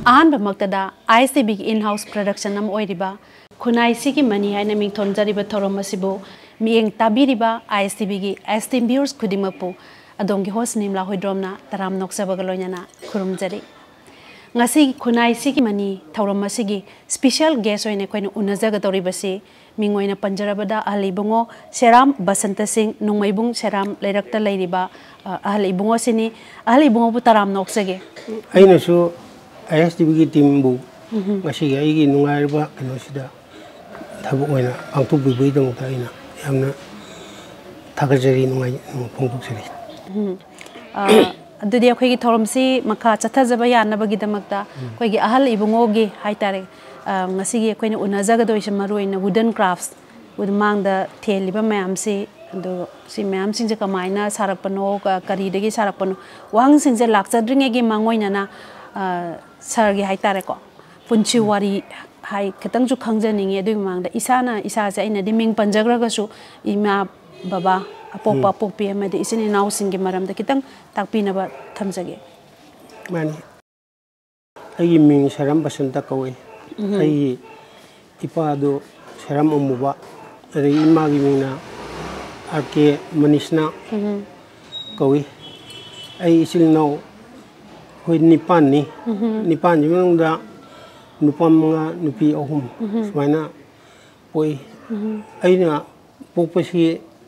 आहान बमक्तदा ISTB की in-house production नम ओइरिबा खुनाई सिगी मनी है नमिंग थोंजरिबा थोरम मसिबो मियेंग ताबिरिबा ISTB की esteemed viewers खुदिमपु अदोंगी होस्ट निमला होइड्रोमना तराम नोक्सबगा लोइनाना खुरुमजरी ngasi khunai sigi mani thauram masigi special guest oine koina unajaga toribasi mingoina panjarabada alibungo seram basanta singh nungmaibung seram leirakta leiriba alibungo sini alibungo bu taram noksage aina su ISTB ki team bu ngasi ai gi nungairba kano sida thabu oina pangtu bibui dong ta ina yamna thagajari nungai phongtuk seri अदुदी अखोई थोरमसी मखा चथजब यानबगिदमक्ता अखोई अहल इबुंगोगी हाइतारे ngasi अखोइना उनजगदोइस मरुइना वुडन क्राफ्ट्स वुड मांग द थेलिबा मैमसी अदो सि मैम सिंजे कमाइना सारकपनो करीदगी सारकपनो वांग सिंजे लाक्चद्रिंगेगी मांगोइना सरगी हाइतारे को पुंची वारी हाइ खतंग जु खंगजनिंगे अदुई मांग द इसाना इसासे आइना दि मिंग पंजग्रगसु इमा बाबा अपोपा पोपी अमदि इसिनि नाउ सिंगे मरमदा कितंग ताकपिनबा थमजगे मानी आई मिंग शरम बसंत कवई आई इपादो शरम अमुबा अरे इमागी मिंगना आके मनीषना कवई आई इसिल नाउ होय निपान जिमनुदा नुपामंगा नुपी अहुम सुमाइना पोई आइना पोपसी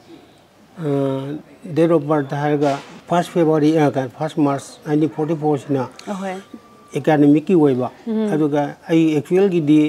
date of birth harga 1st February 1st March 1944 sina academic ki oiba aduga ai actual gi di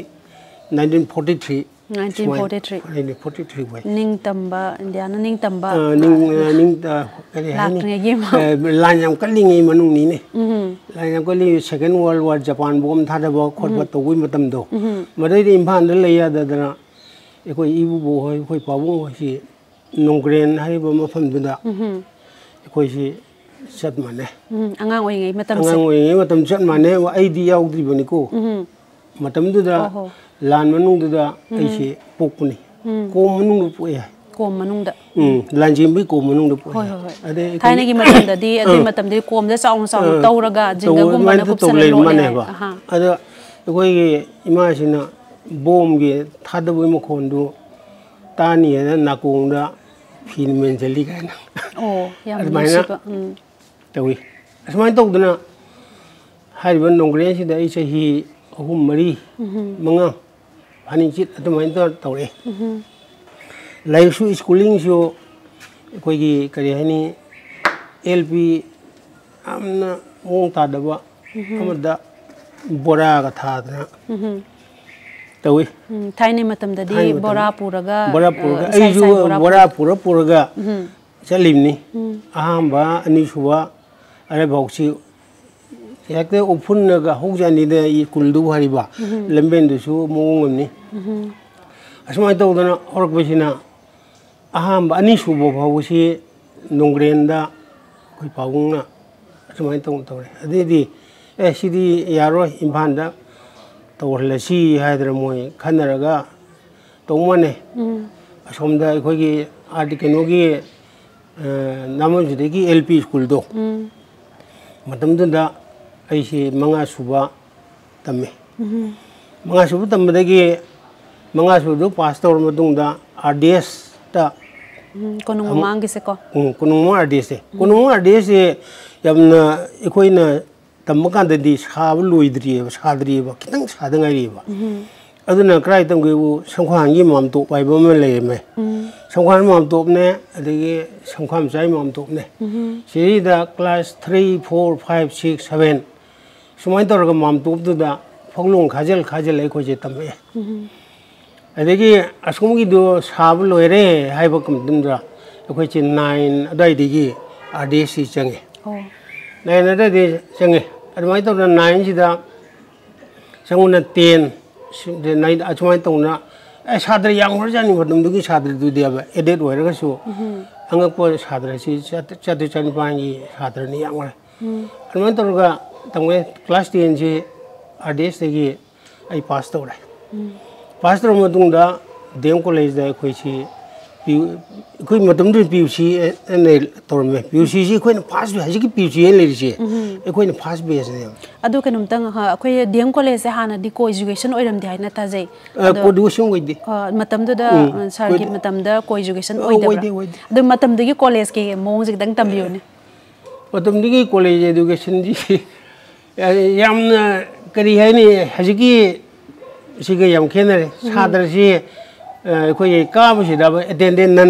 1943 wai ning tamba indiana ning tamba ning kari hani lan yam kalingi manung ni ne lan yam kali second world war Japan bom thada ba khotba to wi matam do madai di imphal da leya da dana ekoi ibu bo hoi pabu si nongren hari bama famduda ekoi si chat mane angang oi ngai matam chat mane wa ai yaudri bani ko matam duda lan manung duda ai si pokuni ko manung du poya ko manung da lan jimbi ko manung du poya ade thaina gi matam da di ade matam di kom da saung tauraga jinga gum bana kupsal lo ne ade ekoi gi ima sina bom gi thadabu mo khondu tani na nakong da filmen jali kana ya musiba tawi asmai tawduna hariba nongre si da isa hi ahum mari manga hani chit atumai tawre life su schooling so koi gi kari hani LP amna mong ta daba amada bora ga tha da tawi thaine matam da di bora puraga aiju bora puraga chalimni ahamba ani suwa are bauchi yakte opun ga hojani de i kuldu hariba lemben du su mongomni asmai tawdana orok besina ahamba ani subo bauchi nongrenda koi pawungna asmai tawre adidi sidi yaro imphanda तौरलसी Haider मोय खनरगा तौमने असोमदा अखोगी आर्टिकनोगी नामजुदेगी LP school दो मतमदुदा ऐसे मंगा सुबा तमे मंगा सुबा तमदगी मंगा सुबदो पास तौर मदुंगदा RDS ता कोनुंग मांगी से को कोनुंग RDS यमना अखोइना तमकांददी साब लोइद्रिए साद्रिए खितंग सादंगारिए अदुना क्राइ तंगेबु संखांगी मामतो पाइबो म लेमे संखान मामतो ने अदगी संखाम चाइ मामतो ने सिदा क्लास 3 4 5 6 7 सुमाइ तोरग मामतो दुदा फगलों खाजल ए खोजे तमे अदगी असुमगी दो साब लोइरे हाइबो कमदुंद्रा अखोइ 9 अदाइदिगी RDC change 9 अदाइदि change admai to na 9 sida sanguna 10 de 9 achmai to na sadra yang hor jani badum du gi sadra du dia ba edit hoiraga su anga ko sadra si chatu chani pangi sadra ni yang admai to ga tangwe class 10 ji RDS gi ai pass to ra pass to mo dung da dem college da khoi si कोई मतलब तो PUC ने तौर में PUC जी कोई fast है जी PUC ले लीजिए कोई फास्ट बेस ने अदु के नुमतंग हा कोई डीएम कॉलेज से हाना दी को एजुकेशन ओइरम दी हाइना ताजे को एजुकेशन वइदे मतम द सर की मतम द को एजुकेशन ओइदे अदु मतम द कॉलेज के मोंग जिक दंग तंबियो ने मतम दी कॉलेज एजुकेशन जी यामना करी है नि हजिकी सिगे याम खेनरे सादर जी कोई काम से दब अटेंडेंट नन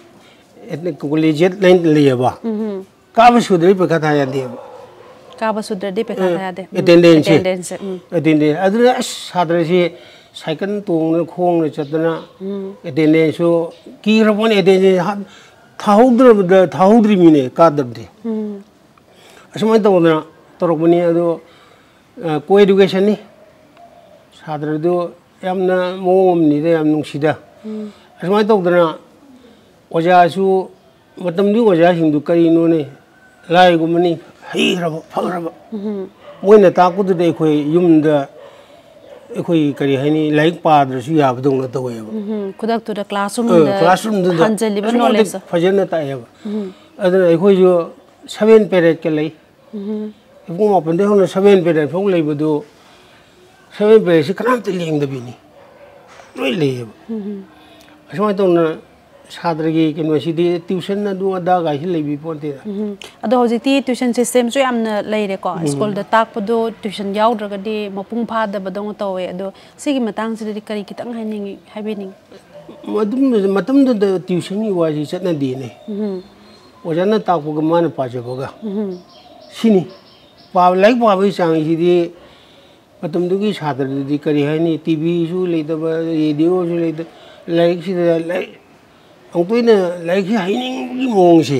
कॉलेज लाइन लिया काम सुधरी पे कथा याद है काम सुधरी पे कथा याद है अटेंडेंस अदर सादर से साइकिल तोंग खोंग चतना अटेंडेंस की रबन अटेंडेंस थाउद्री मिने कादबदे असमय तौना तौरबनी अदो को एजुकेशन नि सादर दो यामना मोमनी दे याम नुंगसिदा असमय तौदना ओजासु मतमदि ओजा हिंदू करिनो ने लाइगुमनी हैरब फगरब मोइना ताकुदे एखोय युमदा एखोय करि हैनी लाइक पाद्रसु याबदोंना तवयब खुदक्तुदा क्लासरूम दा हंजलिबा नॉलेज फजना तायब अदना एखोय जो 7 पेरेड के लई इबुंग अपन दे होना 7 पेरेड फोंग लेबदो 7 पेरेड से कनामते लेंगदबिनी लोई लेब असमय तौना साद्रगी केनोसिदी ट्यूशन अदु अदा गाइस लेबि पोते अदो हजिति ट्यूशन सिस्टम सो यामना लेरे को स्कूल दा ताकपदो ट्यूशन याउद्रगदि मपुंग फादबदों तौवे अदो सिगी मतंग सिदि करी कितंग हाइनिंग हाइबिनिंग मतम द ट्यूशन नि वाजि चतना दिने ओजाना ताकपग मान पाजबगा सिनी पा लाइक पाबै चांगिदि मतम दुगी साद्रदि करी हाइनि टीवी सु लेदब रेडियो सु लेद लाइक सिदा लाइक अंतोइना लाइक हाइनिंग मोंग से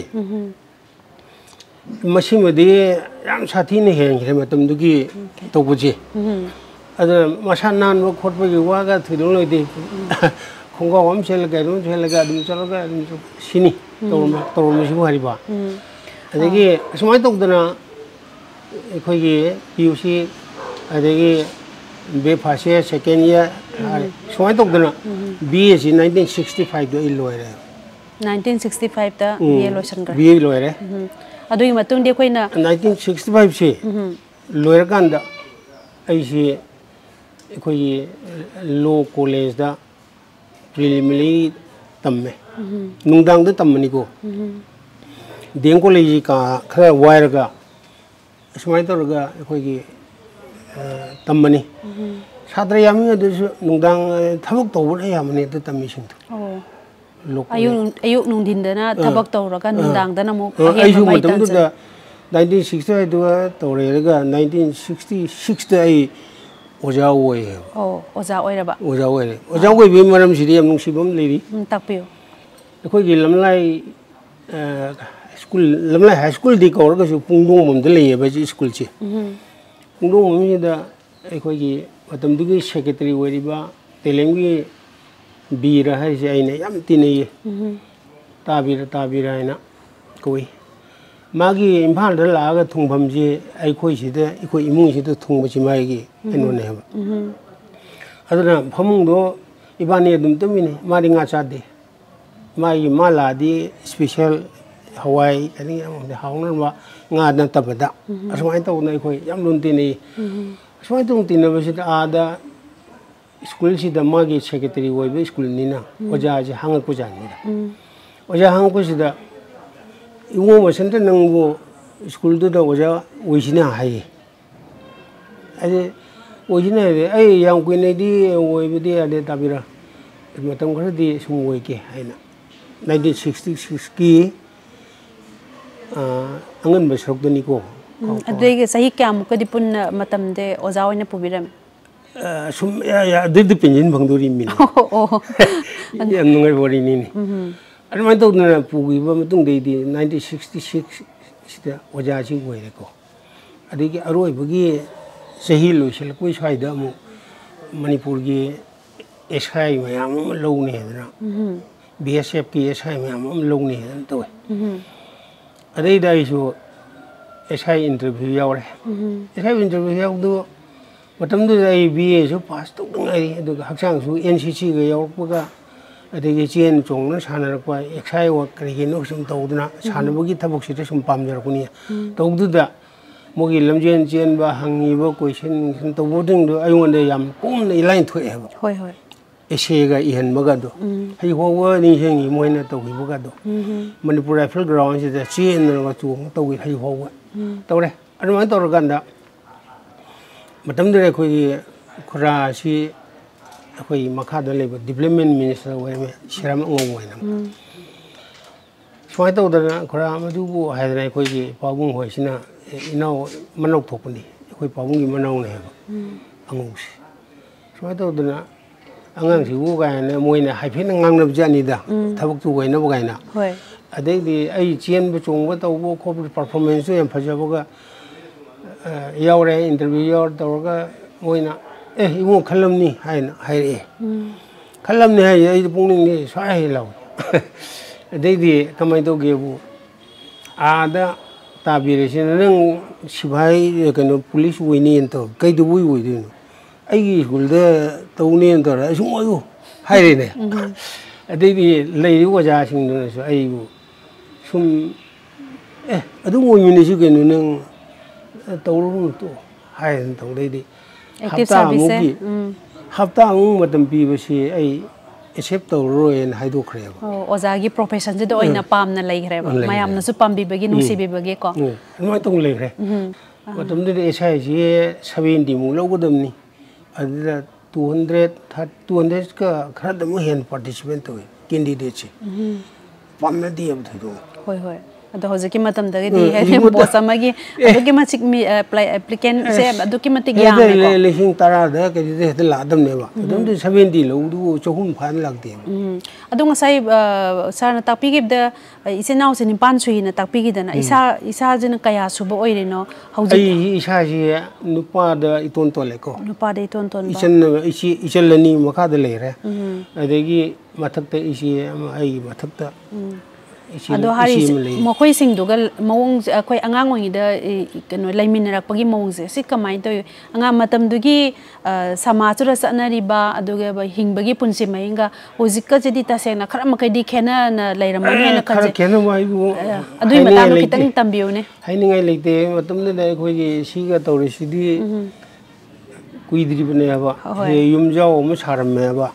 मसिमदि याम साथीने हेंग्रे मतम दुगी तोबजे अद मसा नान खोटबगी वागा थुदों लैदे खोंगाव हम सेलगा दुम सेलगा दुम चलगा दुम सिनी तोरमसिबो हारिबा अदगी समाय तोदना एखोगी पीयूसी अदगी बे फर्स्ट ईयर सेकेंड ईयर समाय तोदना बीए सी 1965 दो इलोरे 1965 ता बीए लोशन कर बीए लोरे अदुई मतुंग दे कोइना 1965 से लोयर कांदा ऐसे कोई लो कॉलेज दा प्रिलिमिनरी तम्मे नुंगदांग दा तम्मनी को देंग कॉलेज का खरा वायर का समाय तोरगा कोई तम्मनी साद्र यामी अदुसु नुंगदांग थबक तौबरे यामने द तम्मिसिंग अयुक नुंदिनदना थबक तौरगा नुंदांगदना मु अयु मतमदुदा 1965 दुआ तौरेगा 1966 दा आई ओजा ओय ओजा ओइरबा ओजा ओय बे मरम सिदि हम नुंसिबम लेरि ताकपियो अखोगी लमलाई स्कूल लमलाई हाई स्कूल दि कौरगसु पुंगदोंग ममद लेयेबा जी स्कूल चे पुंगदोंग ममदा अखोगी मतमदुगी सेक्रेटरी ओइरिबा तेलेंगी बीरा है से आइने याम तिने ताबीरा हैना कोई मागी इम्फाल दा लागा थुंगफम जे आइखोई सिदा इखोई इमुंग सिदा थुंगबसि मागी एनोने हबा अदना फमुंगदो इबानी अदुम तमिने मारी nga चादे मागी मालादी स्पेशल हवाई अनि हाउनबा nga ना तबदा असमाय तौना इखोई याम लुन तिने असमाय तुंग तिनबसिदा आदा स्कूल से मागी सेक्रेटरी ओइबे स्कूल निना ओजा जे हांग को जानिदा ओजा हांग को सिदा इवो मसंत नंगबो स्कूल दुदा ओजा ओइसिना हाय अजे ओइसिना ए याम कुइनेदी ओइबेदी आदे ताबिरा मतम खरदी सुम ओइके हैना 1966 की अंगन बसरकदनी को अदुगे सही क्या मुकदी पुन मतम दे ओजा ओइना पुबिरम सुम या दिद पिंजिन भंगदोरी मिन याम नुंगाय बोरी नि अदमाय तौदना पुगिबा मतुंग देदी 1966 सिदा ओजा सि ओइरेको अदिगे अरोइबगी सही लोइसल कोइ साइदा मु मणिपुर की एसआई मयाम लौने हेदना बीएसएफ की एसआई मयाम लौने हेदन तोय अदई दाइसो एसआई इंटरव्यू यावरे एसआई इंटरव्यू यावदो मतमदु आई बीए सो पास तौदंगाई अदुगा हक्सांग सु एनसीसी गा यावपगा ꯑꯗꯒꯤ ꯆꯦꯟ ꯆꯣꯡꯅ ꯁꯥꯟꯅꯔꯛꯄ ꯑꯦꯛꯁꯥꯏ ꯋꯥꯛ ꯀꯔꯤꯒꯤꯅꯣ ꯁꯨꯝ ꯇꯧꯗꯅ ꯁꯥꯟꯅꯕꯒꯤ ꯊꯕꯛꯁꯤꯗ ꯁꯨꯝ ꯄꯥꯝꯖꯔꯛꯄꯅꯤ ꯇꯧꯕꯗꯨꯗ ꯃꯣꯏꯒꯤ ꯂꯝꯖꯦꯟ ꯆꯦꯟꯕ ꯍꯪꯉꯤꯕ ꯀꯣꯏꯁꯟ ꯇꯧꯕꯁꯤꯡꯗꯣ ꯑꯩꯉꯣꯟꯗ ꯌꯥꯝ ꯀꯣꯝꯅ ꯏꯂꯥꯏꯅ ꯊꯣꯛꯑꯦꯕ ꯍꯣꯏ ꯍꯣꯏ ꯑꯦꯁꯦꯒ ꯏꯍꯟꯕꯒꯗꯣ ꯍꯩꯐꯥꯎꯕ ꯅꯤꯡꯁꯤꯡꯉꯤ ꯃꯣꯏꯅ ꯇꯧꯈꯤꯕꯒꯗꯣ ꯃꯅꯤꯄꯨꯔ ꯔꯥꯏꯐꯜ ꯒ꯭ꯔꯥꯎꯟꯁꯤꯗ ꯆꯦꯟꯗꯅꯒ ꯆꯣꯡꯉ ꯇꯧꯈꯤ ꯍꯩꯐꯥꯎꯕ ꯇꯧꯔꯦ ꯑꯗꯨꯃꯥꯏꯅ ꯇꯧꯔꯀꯥꯟꯗ ꯃꯇꯝꯗꯨꯗ ꯑꯩꯈꯣꯏꯒꯤ ꯈꯨꯔꯥ ꯑꯁꯤ ꯑꯩꯈꯣꯏꯒꯤ ꯃꯈꯥꯗ ꯂꯩꯕ ꯗꯤꯕꯂꯞꯃꯦꯟ ꯃꯤꯅꯤꯁꯇꯔ ꯑꯣꯏꯔꯝꯃꯦ ꯁꯤꯔꯥꯝ ꯑꯉꯧ ꯑꯣꯏꯅ ꯁꯨꯃꯥꯏꯅ ꯇꯧꯗꯅ ꯈꯨꯔꯥ ꯃꯗꯨꯕꯨ ꯍꯥꯏꯗꯅ ꯑꯩꯈꯣꯏꯒꯤ ꯄꯥꯕꯨꯡ ꯍꯣꯏꯁꯤꯅ ꯏꯅꯥꯎ ꯃꯅꯥꯎ ꯊꯣꯛꯄꯅꯤ ꯑꯩꯈꯣꯏ ꯄꯥꯕꯨꯡꯒꯤ ꯃꯅꯥꯎꯅ ꯍꯥꯏꯕ ꯑꯉꯧꯁꯤ ꯁꯨꯃꯥꯏꯅ ꯇꯧꯗꯅ ꯑꯉꯥꯡꯁꯤꯕꯨ ꯀꯥꯏꯅ ꯃꯣꯏꯅ ꯍꯥꯏꯐꯦꯠ ꯉꯥꯡꯅꯕ ꯖꯥꯠꯅꯤꯗ ꯊꯕꯛꯇꯨ ꯑꯣꯏꯅꯕ ꯀꯥꯏꯅ ꯑꯗꯩꯗꯤ ꯑꯩ ꯆꯦꯟꯕ ꯆꯣꯡꯕ ꯇꯧꯕ ꯈꯣꯠꯄ ꯄꯔꯐꯣꯔꯃꯦꯟꯁꯇꯨ ꯌꯥꯝ ꯐꯖꯕꯒ ꯌꯥꯎꯔꯦ ꯏꯟꯇꯔꯚ꯭ꯌꯨ ꯌꯥꯎꯔ ꯇꯧꯔꯒ ꯃꯣꯏꯅ ꯏꯕꯨꯡ ꯈꯜꯂꯝꯅꯤ ꯍꯥꯏꯅ ꯍꯥꯏꯔꯛꯑꯦ ꯈꯜꯂꯝꯅꯤ ꯍꯥꯏꯁꯦ ꯑꯩꯗꯤ ꯄꯨꯛꯅꯤꯡꯗꯤ ꯁ꯭ꯋꯥꯏ ꯂꯥꯎꯏ ꯑꯗꯩꯗꯤ ꯀꯃꯥꯏꯅ ꯇꯧꯒꯦꯕꯨ ꯑꯥꯗ ꯇꯥꯕꯤꯔꯤꯁꯤꯅ ꯅꯪ ꯁꯤꯐꯥꯏ ꯀꯩꯅꯣ ꯄꯨꯂꯤꯁ ꯑꯣꯏꯅꯦꯅ ꯇꯧ ꯀꯩꯗꯧꯕꯩ ꯑꯣꯏꯗꯣꯏꯅꯣ ꯑꯩꯒꯤ ꯁ꯭ꯀꯨꯜꯗ ꯇꯧꯅꯦꯅ ꯇꯧꯔ ꯑꯩ ꯁꯨꯝ ꯑꯣꯏꯌꯨ ꯍꯥꯏꯔꯦꯅꯦ ꯑꯗꯩꯗꯤ ꯂꯩꯔꯤꯕ ꯑꯣꯖꯥꯁꯤꯡꯗꯨꯅꯁꯨ ꯑꯩꯕꯨ ꯁꯨꯝ ꯑꯗꯨꯝ ꯑꯣꯏꯃꯤꯟꯅꯁꯤ ꯀꯩꯅꯣ ꯅꯪ ꯇꯧꯔꯨꯅꯨ ꯇꯣꯛꯑꯣ ꯍꯥꯏꯗꯅ ꯇꯧꯗꯩꯗꯤ ꯍꯞꯇꯥꯃꯨꯛ ꯃꯇꯝ ꯄꯤꯕꯁꯤ ꯑꯩ ꯑꯦꯛꯁꯦꯞ ꯇꯧꯔꯔꯣꯏꯅ ꯍꯥꯏꯗꯣꯛꯈ꯭ꯔꯦꯕ ꯑꯣꯖꯥꯒꯤ ꯄ꯭ꯔꯣꯐꯦꯁꯟꯁꯤꯗ ꯑꯣꯏꯅ ꯄꯥꯝꯅ ꯂꯩꯈ꯭ꯔꯦꯕ ꯃꯌꯥꯝꯅꯁꯨ ꯄꯥꯝꯕꯤꯕꯒꯤ ꯅꯨꯡꯁꯤꯕꯤꯕꯒꯤꯀꯣ ꯑꯗꯨꯃꯥꯏꯅ ꯇꯧꯅ ꯂꯩꯈ꯭ꯔꯦ ꯃꯇꯝꯗꯨꯗ ꯑꯦꯁꯥꯏꯁꯤ 70ꯃꯨꯛ ꯂꯧꯒꯗꯕꯅꯤ ꯑꯗꯨꯗ 200ꯀ ꯈꯔꯗꯃꯨꯛ ꯍꯦꯟꯅ ꯄꯥꯔꯇꯤꯁꯤꯄꯦꯠ ꯇꯧꯋꯤ ꯀꯦꯟꯗꯤꯗꯦꯠꯁꯦ ꯄꯥꯝꯅꯗꯦꯕ ꯊꯣꯏꯗꯣꯛꯅ ꯍꯣꯏ ꯍꯣꯏ ꯑꯗꯣ ꯍꯧꯖꯤꯛꯀꯤ ꯃꯇꯝꯗꯒꯤꯗꯤ ꯄꯣꯁ ꯑꯃꯒꯤ ꯑꯗꯨꯛꯀꯤ ꯃꯇꯤꯛ ꯑꯦꯄ꯭ꯂꯤꯀꯦꯟꯁꯦ ꯑꯗꯨꯛꯀꯤ ꯃꯇꯤꯛ ꯌꯥꯝꯃꯦꯀꯣ ꯂꯤꯁꯤꯡ 10ꯗ ꯀꯩꯗ ꯍꯦꯛꯇ ꯂꯥꯛꯑꯗꯕꯅꯦꯕ ꯑꯗꯨꯝꯗꯤ 70 ꯂꯧꯗꯨꯕꯨ 300 ꯐꯥꯅ ꯂꯥꯛꯇꯦꯕ ꯑꯗꯣ ꯉꯁꯥꯏ ꯁꯥꯔꯅ ꯇꯥꯛꯄꯤꯈꯤꯕꯗ ꯏꯆꯤꯟ ꯏꯅꯥꯎꯁꯦ 9 ꯁꯨꯏꯅ ꯇꯥꯛꯄꯤꯈꯤꯗꯅ ꯏꯁꯥꯁꯤꯅ ꯀꯌꯥ ꯁꯨꯕ ꯑꯣꯏꯔꯤꯅꯣ ꯍꯧꯖꯤꯛ ꯑꯩ ꯏꯁꯥꯁꯤ ꯅꯨꯄꯥꯗ ꯏꯇꯣꯟ ꯇꯣꯜꯂꯦꯀꯣ ꯅꯨꯄꯥꯗ ꯏꯇꯣꯟ ꯇꯣꯟꯕ ꯏꯆꯜ ꯑꯅꯤ ꯃꯈꯥꯗ ꯂꯩꯔꯦ ꯑꯗꯒꯤ ꯃꯊꯛꯇ ꯏꯆꯦ ꯑꯃ ꯑꯩꯒꯤ ꯃꯊꯛꯇ ꯑꯗꯣ ꯍꯥꯏꯔꯤꯁꯦ ꯃꯈꯣꯏꯁꯤꯡꯗꯨꯒ ꯃꯑꯣꯡꯁꯦ ꯑꯩꯈꯣꯏ ꯑꯉꯥꯡ ꯑꯣꯏꯔꯤꯉꯩꯗ ꯀꯩꯅꯣ ꯂꯩꯃꯤꯟꯅꯔꯛꯄꯒꯤ ꯃꯑꯣꯡꯁꯦ ꯁꯤ ꯀꯃꯥꯏꯅ ꯇꯧꯋꯤ ꯑꯉꯥꯡ ꯃꯇꯝꯗꯨꯒꯤ ꯁꯃꯥꯖꯇꯨꯗ ꯆꯠꯅꯔꯤꯕ ꯑꯗꯨꯒ ꯍꯤꯡꯕꯒꯤ ꯄꯨꯟꯁꯤ ꯃꯍꯤꯡꯒ ꯍꯧꯖꯤꯛꯀꯁꯤꯗꯤ ꯇꯁꯦꯡꯅ ꯈꯔ ꯃꯈꯩꯗꯤ ꯈꯦꯠꯅꯅ ꯂꯩꯔꯝꯃꯅꯤ ꯍꯥꯏꯅ ꯈꯟꯖꯩ ꯈꯔ ꯈꯦꯠꯅꯕ ꯍꯥꯏꯕꯨ ꯑꯗꯨꯒꯤ ꯃꯇꯥꯡꯗ ꯈꯤꯇꯪ ꯇꯝꯕꯤꯌꯨꯅꯦ ꯍꯥꯏꯅꯤꯡꯉꯥꯏ ꯂꯩꯇꯦ ꯃꯇꯝꯗꯨꯗ ꯑꯩꯈꯣꯏꯒꯤ ꯁꯤꯒ ꯇꯧꯔꯤꯁꯤꯗꯤ ꯀꯨꯏꯗ꯭ꯔꯤꯕꯅꯦꯕ ꯌꯨꯝꯖꯥꯎ ꯑꯃ ꯁꯥꯔꯝꯃꯦꯕ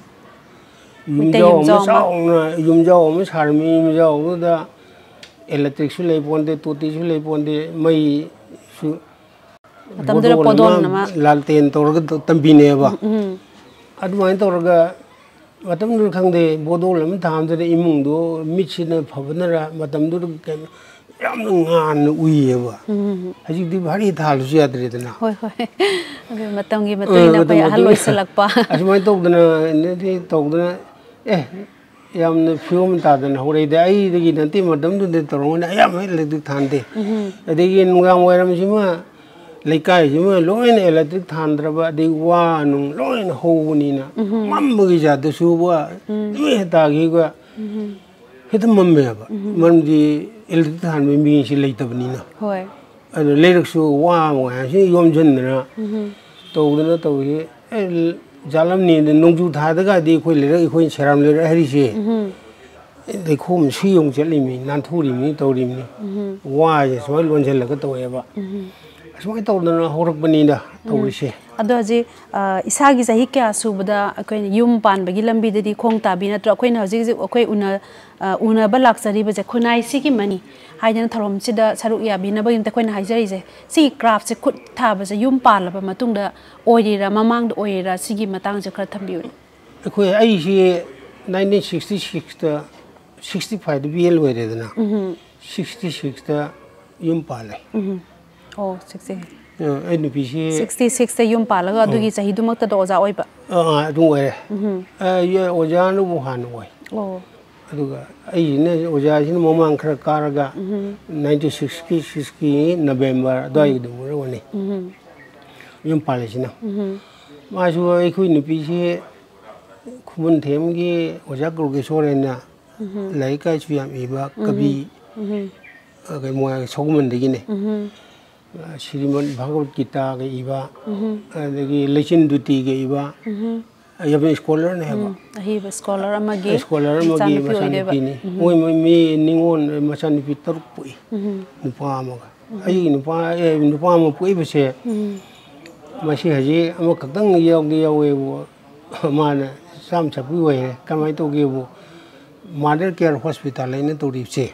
ꯌꯨꯝꯖꯥꯎ ꯑꯃ ꯁꯥꯔꯝꯃꯤ ꯌꯨꯝꯖꯥꯎꯗꯨꯗ ꯏꯂꯦꯛꯇ꯭ꯔꯤꯛꯁꯨ ꯂꯩ ꯄꯣꯟꯗꯦ ꯇꯣꯇꯤꯁꯨ ꯂꯩ ꯄꯣꯟꯗꯦ ꯃꯩꯁꯨ ꯕꯣꯗꯣꯟ ꯑꯃ ꯂꯥꯜꯇꯦꯟ ꯇꯧꯔꯒ ꯇꯝꯕꯤꯅꯦꯕ ꯑꯗꯨꯃꯥꯏꯅ ꯇꯧꯔꯒ ꯃꯇꯝꯗꯨꯗ ꯈꯪꯗꯦ ꯕꯣꯗꯣꯜ ꯑꯃ ꯊꯥꯕꯗꯨꯗ ꯏꯃꯨꯡꯗꯣ ꯃꯤꯠꯁꯤꯅ ꯐꯕꯅꯔ ꯃꯇꯝꯗꯨꯗ ꯀꯩꯅꯣ ꯌꯥꯝꯅ ꯉꯥꯟꯅ ꯎꯏꯌꯦꯕ ꯍꯧꯖꯤꯛꯇꯤ ꯚꯥꯔꯤ ꯊꯥꯜꯂꯁꯨ ꯌꯥꯗ꯭ꯔꯦꯗꯅ ꯍꯣꯏ ꯍꯣꯏ ꯑꯗꯨ ꯃꯇꯝꯒꯤ ꯃꯇꯨꯡ ꯏꯟꯅ ꯑꯩꯈꯣꯏ ꯑꯍꯜ ꯑꯣꯏꯁꯜꯂꯛꯄ ꯑꯁꯨꯃꯥꯏꯅ ꯇꯧꯗꯅ ꯇꯧꯗꯅ ꯌꯥꯝꯅ ꯐꯤꯕꯝ ꯇꯥꯗꯅ ꯍꯧꯔꯛꯏꯗ ꯑꯩꯗꯒꯤ ꯅꯠꯇꯦ ꯃꯇꯝꯗꯨꯗ ꯇꯧꯔꯝꯒꯅꯤ ꯑꯌꯥꯝꯕ ꯏꯂꯦꯛꯇ꯭ꯔꯤꯛ ꯊꯥꯟꯗꯦ ꯑꯗꯒꯤ ꯅꯨꯡꯗꯥꯡ ꯋꯥꯏꯔꯝꯁꯤꯃ ꯂꯩꯀꯥꯏꯁꯤꯃ ꯂꯣꯏꯅ ꯏꯂꯦꯛꯇ꯭ꯔꯤꯛ ꯊꯥꯟꯗ꯭ꯔꯕ ꯑꯗꯩ ꯋꯥ ꯅꯨꯡ ꯂꯣꯏꯅ ꯍꯧꯕꯅꯤꯅ ꯃꯝꯕꯒꯤ ꯖꯥꯠꯇ ꯁꯨꯕ ꯅꯨꯃꯤꯠ ꯇꯥꯈꯤꯕ ꯍꯦꯛꯇ ꯃꯝꯃꯦꯕ ꯃꯔꯝꯗꯤ ꯏꯂꯦꯛꯇ꯭ꯔꯤꯛ ꯊꯥꯟꯕ ꯃꯤꯁꯤ ꯂꯩꯇꯕꯅꯤꯅ ꯑꯗꯨ ꯂꯩꯔꯛꯁꯨ ꯋꯥ ꯃꯌꯥꯝꯁꯤ ꯌꯣꯝꯁꯤꯟꯗꯅ ꯇꯧꯗꯅ ꯇꯧꯏ ꯖꯥꯠꯂꯝꯅꯤ ꯅꯣꯡꯖꯨ ꯊꯥꯗꯒꯗꯤ ꯑꯩꯈꯣꯏ ꯂꯩꯔꯛ ꯑꯩꯈꯣꯏ ꯁꯦꯔꯥꯝ ꯂꯩꯔꯛ ꯍꯥꯏꯔꯤꯁꯦ ꯂꯩꯈꯣꯝ ꯁꯤ ꯌꯧ ꯆꯠꯂꯤꯃꯤ ꯅꯥꯟꯊꯣꯔꯤꯃꯤ ꯇꯧꯔꯤꯃꯤ ꯋꯥꯁꯦ ꯁꯨꯃꯥꯏꯅ ꯂꯣꯟꯁꯤꯜꯂꯒ ꯇꯧꯋꯦꯕ ꯑꯁꯨꯃꯥꯏꯅ ꯇꯧꯗꯅ ꯍꯧꯔꯛꯄꯅꯤꯗ ꯇꯧꯔꯤꯁꯦ ꯑꯗꯣ ꯍꯧꯖꯤꯛ ꯏꯁꯥꯒꯤ ꯆꯍꯤ ꯀꯌꯥ ꯁꯨꯕꯗ ꯑꯩꯈꯣꯏꯅ ꯌꯨꯝ ꯄꯥꯟꯕꯒꯤ ꯂꯝꯕꯤꯗꯗꯤ ꯈꯣꯡ ꯇꯥꯕꯤ ꯅꯠꯇ꯭ꯔꯣ ꯑꯩꯈꯣꯏꯅ ꯍꯧꯖꯤꯛ ꯑꯩꯈꯣꯏ ꯎꯅꯕ ꯂꯥꯛꯆꯔꯤꯕꯁꯦ ꯈꯨꯟꯅꯥꯏꯁꯤꯒꯤ ꯃꯅꯤ ꯍꯥꯏꯗꯅ ꯊꯧꯔꯝꯁꯤꯗ ꯁꯔꯨꯛ ꯌꯥꯕꯤꯅꯕꯒꯤꯗꯃꯛꯇ ꯑꯩꯈꯣꯏꯅ ꯍꯥꯏꯖꯔꯤꯁꯦ ꯁꯤꯒꯤ ꯀ꯭ꯔꯥꯐꯁꯦ ꯈꯨꯠ ꯊꯥꯕꯁꯦ ꯌꯨꯝ ꯄꯥꯜꯂꯕ ꯃꯇꯨꯡꯗ ꯑꯣꯏꯔꯤꯔꯥ ꯃꯃꯥꯡꯗ ꯑꯣꯏꯔꯤꯔꯥ ꯁꯤꯒꯤ ꯃꯇꯥꯡꯁꯦ ꯈꯔ ꯊꯝꯕꯤꯌꯨꯅꯦ ꯑꯩꯈꯣꯏ ꯑꯩꯁꯤ 1966ꯗ 65ꯗ BA ꯂꯣꯏꯔꯦꯗꯅ 66ꯗ ꯌꯨꯝ ꯄꯥꯜꯂꯦ ꯑꯣ 60 ꯑꯩ ꯅꯨꯄꯤꯁꯤ 66ꯗ ꯌꯨꯝ ꯄꯥꯜꯂꯒ ꯑꯗꯨꯒꯤ ꯆꯍꯤꯗꯨꯃꯛꯇꯗ ꯑꯣꯖꯥ ꯑꯣꯏꯕ ꯑꯗꯨꯝ ꯑꯣꯏꯔꯦ ꯑꯣꯖꯥꯅꯕꯨ ꯍꯥꯟꯅ ꯑꯣꯏ ꯑꯗꯨꯒ ꯑꯩꯁꯤꯅ ꯑꯣꯖꯥꯁꯤꯅ ꯃꯃꯥꯡ ꯈꯔ ꯀꯥꯔꯒ 96ꯀꯤ ꯅꯕꯦꯝꯕꯔ ꯑꯗꯨꯋꯥꯏꯒꯤꯗ ꯑꯣꯏꯔꯒꯅꯤ ꯌꯨꯝ ꯄꯥꯜꯂꯤꯁꯤꯅ ꯃꯥꯁꯨ ꯑꯩꯈꯣꯏ ꯅꯨꯄꯤꯁꯤ ꯈꯨꯃꯟꯊꯦꯝꯒꯤ ꯑꯣꯖꯥ ꯒꯧꯔꯒꯦꯁꯣꯔꯅ ꯂꯥꯏꯔꯤꯛ ꯀꯥꯏꯁꯨ ꯌꯥꯝ ꯏꯕ ꯀꯕꯤ ꯁꯧꯒꯨꯝꯃꯟꯗꯒꯤꯅꯦ ꯁ꯭ꯔꯤꯃꯟ ꯚꯒꯋꯠ ꯒꯤꯇꯥꯒ ꯏꯕ ꯑꯗꯒꯤ ꯂꯩꯆꯤꯟ ꯗꯨꯇꯤꯒ ꯏꯕ ꯌꯥꯝꯅ ꯁ꯭ꯀꯣꯂꯔ ꯅꯦ ꯍꯥꯏꯕ ꯑꯍꯤꯕ ꯁ꯭ꯀꯣꯂꯔ ꯑꯃꯒꯤ ꯃꯆꯥꯅꯨꯄꯤꯅꯤ ꯃꯣꯏ ꯃꯤ ꯅꯤꯉꯣꯜ ꯃꯆꯥꯅꯨꯄꯤ 6 ꯄꯣꯛꯏ ꯅꯨꯄꯥ ꯑꯃꯒ ꯑꯩꯒꯤ ꯅꯨꯄꯥ ꯑꯃ ꯄꯣꯛꯏꯕꯁꯦ ꯃꯁꯤ ꯍꯧꯖꯤꯛ ꯑꯃꯈꯛꯇꯪ ꯌꯥꯎꯋꯦꯕꯨ ꯃꯥꯅ ꯆꯥꯝ ꯆꯞꯄꯤ ꯑꯣꯏꯔꯦ ꯀꯃꯥꯏꯅ ꯇꯧꯒꯦꯕꯨ ꯃꯥꯗꯔ ꯀꯦꯌꯔ ꯍꯣꯁꯄꯤꯇꯥꯜ ꯑꯩꯅ ꯇꯧꯔꯤꯕꯁꯦ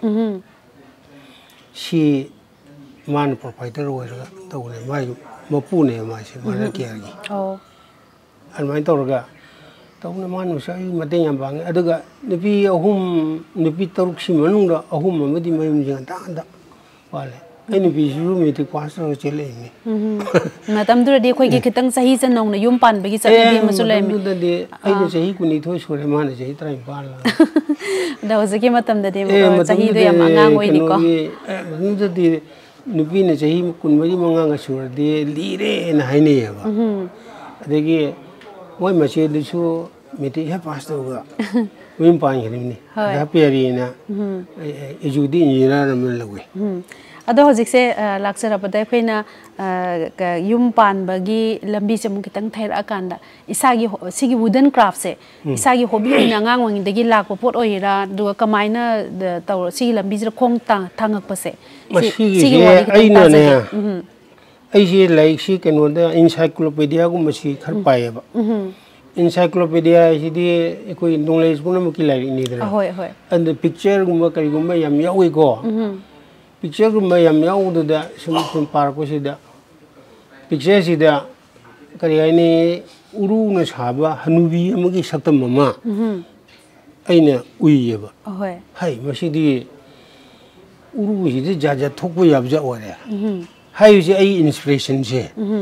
ꯁꯤ ꯃꯥꯅ ꯄ꯭ꯔꯣꯄꯥꯏꯇꯔ ꯑꯣꯏꯔꯒ ꯇꯧꯕꯅꯦ ꯃꯥꯒꯤ ꯃꯄꯨꯅꯦ ꯃꯥꯁꯦ ꯃꯥꯗꯔ ꯀꯦꯌꯔꯒꯤ ꯑꯗꯨꯃꯥꯏꯅ ꯇꯧꯔꯒ ꯇꯧꯕꯅ ꯃꯥꯅꯁꯨ ꯑꯩ ꯃꯇꯦꯡ ꯌꯥꯝ ꯄꯥꯡꯉꯦ ꯑꯗꯨꯒ ꯅꯨꯄꯤ 3ꯁꯤ ꯃꯅꯨꯡꯗ 3 ꯑꯃꯗꯤ ꯃꯌꯨꯝꯁꯦ ꯉꯟꯇꯥ ꯄꯥꯜꯂꯦ ꯑꯩ ꯅꯨꯄꯤꯁꯤꯁꯨ ꯃꯦꯇ꯭ꯔꯤꯛ ꯄꯥꯁ ꯇꯧꯔꯒ ꯆꯦꯜꯂꯛꯏꯅꯤ ꯃꯇꯝꯗꯨꯗꯗꯤ ꯑꯩꯈꯣꯏꯒꯤ ꯈꯤꯇꯪ ꯆꯍꯤꯁꯦ ꯅꯧꯅ ꯌꯨꯝ ꯄꯥꯟꯕꯒꯤ ꯆꯠꯅꯕꯤ ꯑꯃꯁꯨ ꯂꯩꯔꯝꯃꯤ ꯃꯇꯝꯗꯨꯗꯗꯤ ꯑꯩꯅ ꯆꯍꯤ 12 ꯁꯨꯔꯦ ꯃꯥꯅ ꯆꯍꯤ 19 ꯑꯗ ꯍꯧꯖꯤꯛꯀꯤ ꯃꯇꯝꯗꯗꯤ ꯆꯍꯤꯗꯣ ꯌꯥꯝ ꯑꯉꯥꯡ ꯑꯣꯏꯅꯤꯀꯣ ꯃꯇꯝꯗꯨꯗꯗꯤ ꯅꯨꯄꯤꯅ ꯆꯍꯤ 24 ꯁꯨꯔꯗꯤ ꯂꯤꯔꯦꯅ ꯍꯥꯏꯅꯩꯌꯦꯕ ꯑꯗꯒꯤ ꯃꯣꯏ ꯃꯆꯦꯗꯨꯁꯨ ꯃꯦꯇ꯭ꯔꯤꯛ ꯍꯦꯛ ꯄꯥꯁ ꯇꯧꯔꯒ ꯃꯌꯨꯝ ꯄꯥꯟꯈꯤꯕꯅꯤ ꯍꯥꯄꯤꯌꯥꯔꯤꯅ ꯑꯦꯖꯨꯀꯦꯇꯤꯚ ꯏꯟꯖꯤꯅꯤꯌꯔ ꯑꯃ ꯂꯧꯋꯤ ꯑꯗꯣ ꯍꯧꯖꯤꯛꯁꯦ ꯂꯥꯛꯆꯔꯕꯗ ꯑꯩꯈꯣꯏꯅ ꯌꯨꯝ ꯄꯥꯟꯕꯒꯤ ꯂꯝꯕꯤꯁꯦ ꯑꯃꯨꯛ ꯈꯤꯇꯪ ꯊꯩꯔꯛꯑꯀꯥꯟꯗ ꯏꯁꯥꯒꯤ ꯁꯤꯒꯤ ꯋꯨꯗꯟ ꯀ꯭ꯔꯥꯐꯁꯦ ꯏꯁꯥꯒꯤ ꯍꯣꯕꯤ ꯑꯣꯏꯅ ꯑꯉꯥꯡ ꯑꯣꯏꯔꯤꯉꯩꯗꯒꯤ ꯂꯥꯛꯄ ꯄꯣꯠ ꯑꯣꯏꯔꯥ ꯑꯗꯨꯒ ꯀꯃꯥꯏꯅ ꯇꯧꯔ ꯁꯤꯒꯤ ꯂꯝꯕꯤꯁꯤꯗ ꯈꯣꯡ ꯊꯥꯡꯉꯛꯄꯁꯦ ꯁꯤꯒꯤ ꯋꯥꯔꯤ ꯈꯤꯇꯪ ꯇꯥꯖꯒꯦ ꯑꯩꯁꯦ ꯂꯥꯏꯔꯤꯛꯁꯤ ꯀꯩꯅꯣꯗ ꯏꯟꯁꯥꯏꯀ꯭ꯂꯣꯄꯤꯗꯤꯌꯥꯒꯨꯝꯕꯁꯤ ꯈꯔ ꯄꯥꯏꯌꯦꯕ इनसाइक्लोपीडिया अखोई नॉलेज पुनमुकी लाइरिकनीदरा अंद पिक्चरगुम्बा करिगुम्बा याम याउइको पिक्चरगुम्बा याम याउदुदा सुम पारकोसिदा पिक्चरसिदा करि हाइनी उरुना साबा हनुबी अमगी सक्तम अमा अइना उइयेबा हाइ मसिदी उरुसिदे जाजा थोकबो याबजा ओरे हाइसे अइ इंस्पिरेशन से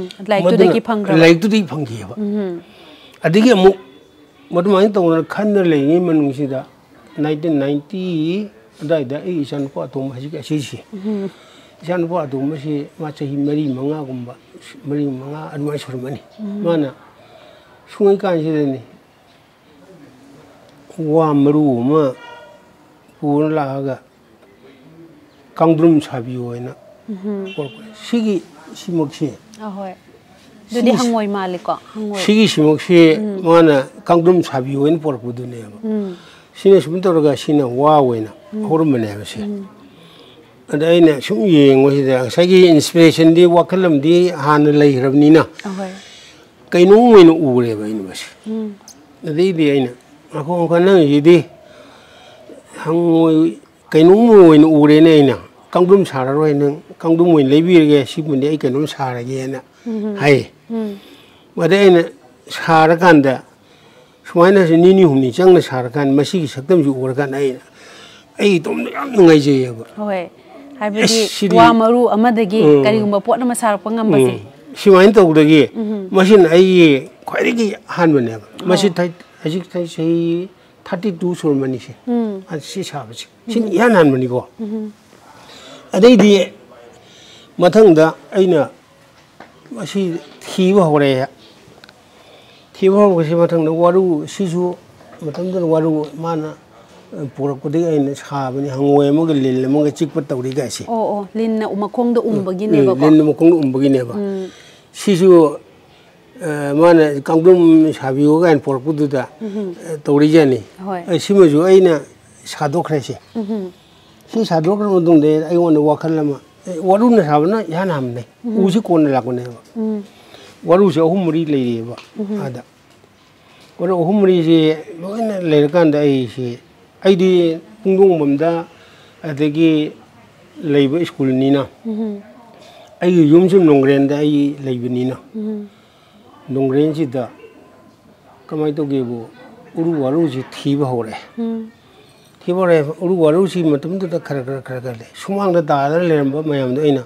लाइक फंगियेबा अदिगी अमुक मदुमाइ तौना खन्ना लेङि मनुंगसिदा 1990 अदाइदा ए इसानुपा अतोम हजिक असिसि इसानुपा अतोमसि मा चहि 4-5 गुम्बा 4-5 अदुमाइ सुरमनि माना सुङै कानसिदनि वा मरु मा पुर लागा कांद्रुम साबि होइना सिगी सिमक्सि अहोय दुदी हंगोय मालिको हंगोय सिगी सिमक्सि माना कांद्रुम साबि होइन पोरपुदुनेबा सिने सुम तोरगा सिना वा होइना होरमनेबसे अदा आइना सुम येंगोसिदा सागी इंस्पिरेशन दि वाखलम दि हान लैरबनिना अहोय कैनो मोइनो उरेबा इन बस अदैदि आइना अखो खनन यदि हंगोय कैनो मोइनो उरेने आइना कांदुम सारारोय नंग कांदुम मोइन लेबिरगे सिबुंदि आइ कैनो सारागेना हाय मदेना साराकांदा सुमाइना से निनी हुमनि चंगना साराकान मसिगी सक्तम जु उरकान आइ तोम याम नुंगाइजेयबा होय हाइबदि वा मरु अमदगी करिगुम्बा पोट अमा सारपा ngambasi सिमाइन तौदगी मसिन आइ ख्वाइदगी हानबनेबा मसि थाइ हजिक थाइ सही 32 सुरमनि से असि साबसि सिन यान हानबनिको अदैदि मथंगदा आइना मसि थीबा होरे थीबा होबसि मथंगदा वारु सिसु मतंदन वारु माना पुरकदि आइना साबनि हंगोय अमग लिल अमग चिकप तौरि गासि ओ लिन उमखोंद उमबगिनेबा लिन उमखोंद उमबगिनेबा सिसु माना कांदुम साबियो गान पुरकदुदा तौरि जानि सिमजु आइना सादोखरेसे सी सादोखर मदुंदे आइवन वाखलमा वारुना साबना यान हमने उसी कोन लागनेबा वारुसे अहुमरी लेरेबा आदा वारु अहुमरी से लोइना लेरकांदा आइसे आइदि पुंगदोंबमदा अदगी लेबा स्कूल निना आइ युमसुम नोंग्रेंदा आइ लेबनिना नोंग्रेंसिदा कमाइ तोगेबो उरु वारुसे थीबा होरे थीबरे उरु वारुसि मतमदुदा खर ले सुमांगदा दादा लेरंबा मयामदो आइना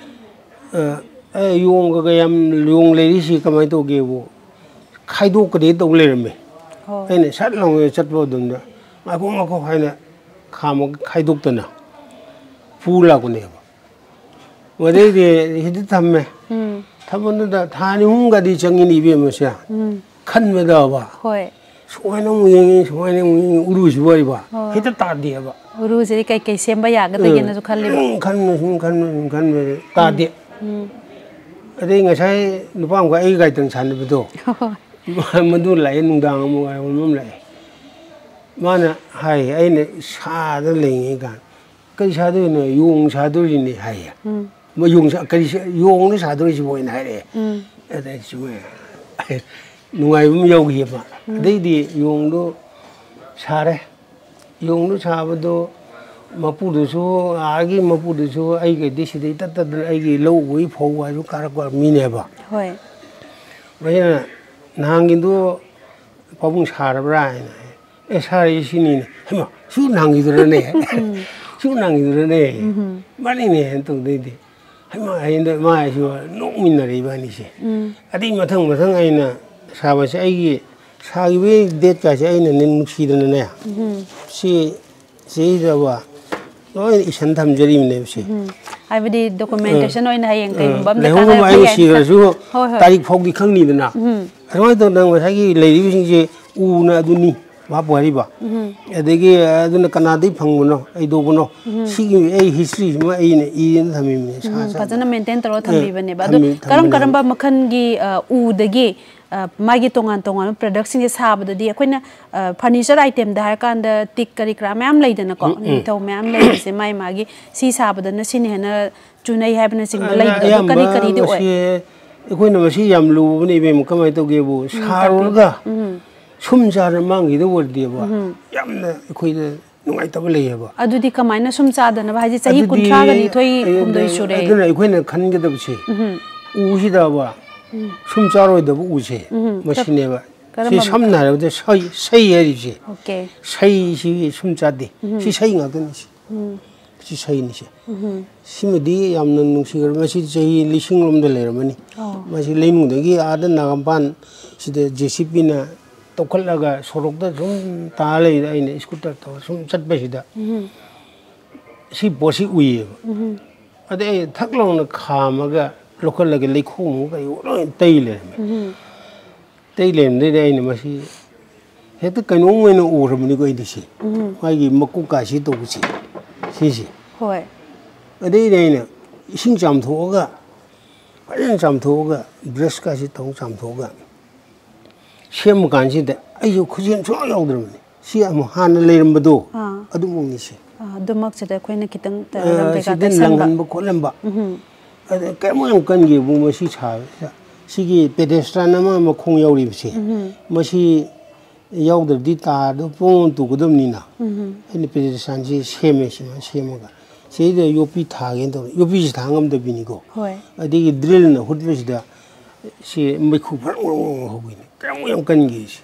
योंगा याम योंग लेरिसि कमाइ तोगेबो खाइदोकदे तौ लेरमे आइना सट लांग चटबो दुमदा माखो हाइना खामो खाइदोक्तना फूला कोनेबा वदेदे हिदि थम्मे थमनुदा थानि हुंगादि चंगिनि बेमसे खनमदाबा होय सोयना मुयेंगे सोयना मुयेंगे उरुसि वरिबा हिता तादेबा उरुसि कई सेंबा यागदगेना जो खल्लेबा खन तादे अदे ngasai nupa amga ai gai tang san bdo madu lại nung dang mu ai mum lại mana hai ai ne sa da leng gan cái sa do ne yung sa do ni hai mà dùng cái dùng nó sa do ji boy nai le đấy chú ơi nung ai mum yau gi ma đấy đi dùng đó sa đấy dùng nó sa ba do mà phụ được số ai mà phụ được số ai cái đi xí tất tất ai cái lâu với phô qua số cả các mi này ba vậy là nàng cái đó có bung xả ra này xả gì xí này mà số nàng cái đó này số nàng cái đó này bao nhiêu này tụi đây đi mà ai đó mà ai số nông民那里吧你是啊对嘛ทั้งai nè xả vào ai cái với dead cái ai nè nên xí đó này xí đó ba nói isan tham jari mình này ai về đi documentation nói này yang cái bấm để không có ai xí rồi số tarik phong cái khang ni đó na nói tôi đang thấy cái lấy đi sinh gì u na du ni mà bỏ đi ba để cái du na Canada phong mình nó ai đâu mình nó xí cái ai history mà ai này ai tham mình phải cho nó maintain taro tham mình bên này ba karam ba makhan gi u de gi magi tongan production is have the dia koina furniture item da kan da tik kari kra mam lai da na ko ni tho mam lai se mai magi si sab da na sin hena chunai have na sing lai da kari kari de oi koina ma si yam lu ni be mu kamai to ge bu saru ga sum ja ra mang gi do wor de ba yam na koi da nungai ta ba lai ba adu di kamai na sum cha da na ba ji chahi kunthra ga ni thoi kumdoi sure adu na koina khan ge da bu chi u hi da ba 숨 자로에도 우세 멋이네 봐. 시 삼나라도 서이 해리지. 오케이. 서이 숨 자디. 시 서이 가든지. 시 서이니시. 심디 얌는 농식을 마시 저희 리싱롬들 내려머니. 마시 레이문데기 아든 나간반 시대 제시비나 똑컬라가 소록도 좀 달래다 이네 스쿠터 또좀 잣배시다. 시 보시 우이. 아데 탁롱의 카마가 local lagi lekhu mu kai oi tei lem de dei ni ma si he ta kai no ngoi no ur mu ni ko di si mai gi makku ka si to si si hoi adei dei na ising jam tho ga fajan jam tho ga brush ka si tong jam tho ga sem kan si de ai yu khujin so yaw de ni si am han le ram do adu mu ni si adu mak se de khoi na kitang ta ram be ka ta sang ba ko lam ba cái món ăn canh gì cũng mới xí chả xí cái pedestrian mà không yêu đi xí mà xí yêu được đi ta đó phong tụ cái đông nina cái pedestrian xí xem mà xí đó yêu bị thang cái đó yêu bị thang âm đó bị nico cái drill nó hút về đó xí mấy khu phát ngô cái món ăn canh gì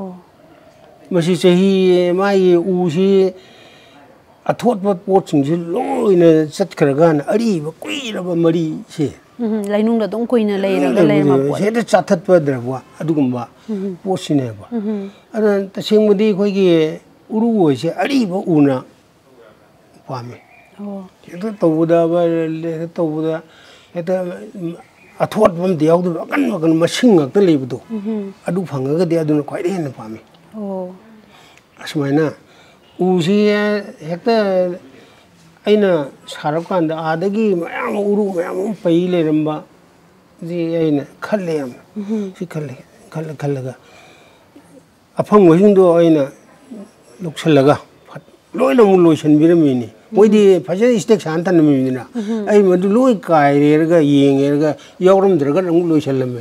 mà xí mai u xí à thốt vật bột chúng chỉ lôi này rất khờ gan ở đi mà quỳ là mà mari xí lấy nung là đông quỳ này lấy mà bột thế đó chặt thật vật rồi quá adu cũng vậy bột xí này vậy anh ta xem một đi coi cái uru xí ở đi mà una phải không thế đó tàu đó vậy tàu đó thế đó à thốt vật điều đó căn mà sinh ngạc tới lấy bột adu phẳng cái điều đó nó quậy đấy nó phải không asmai na usi hekta aina sarakkan da adagi mayam uru mayam paile ramba ji aina khalle am si khallaga afang wajing do aina lokshalaga loina mu loisan birami ni moidi phaja stek santan mi na ai madu loi kai rega yeng yawram draga mu loisalame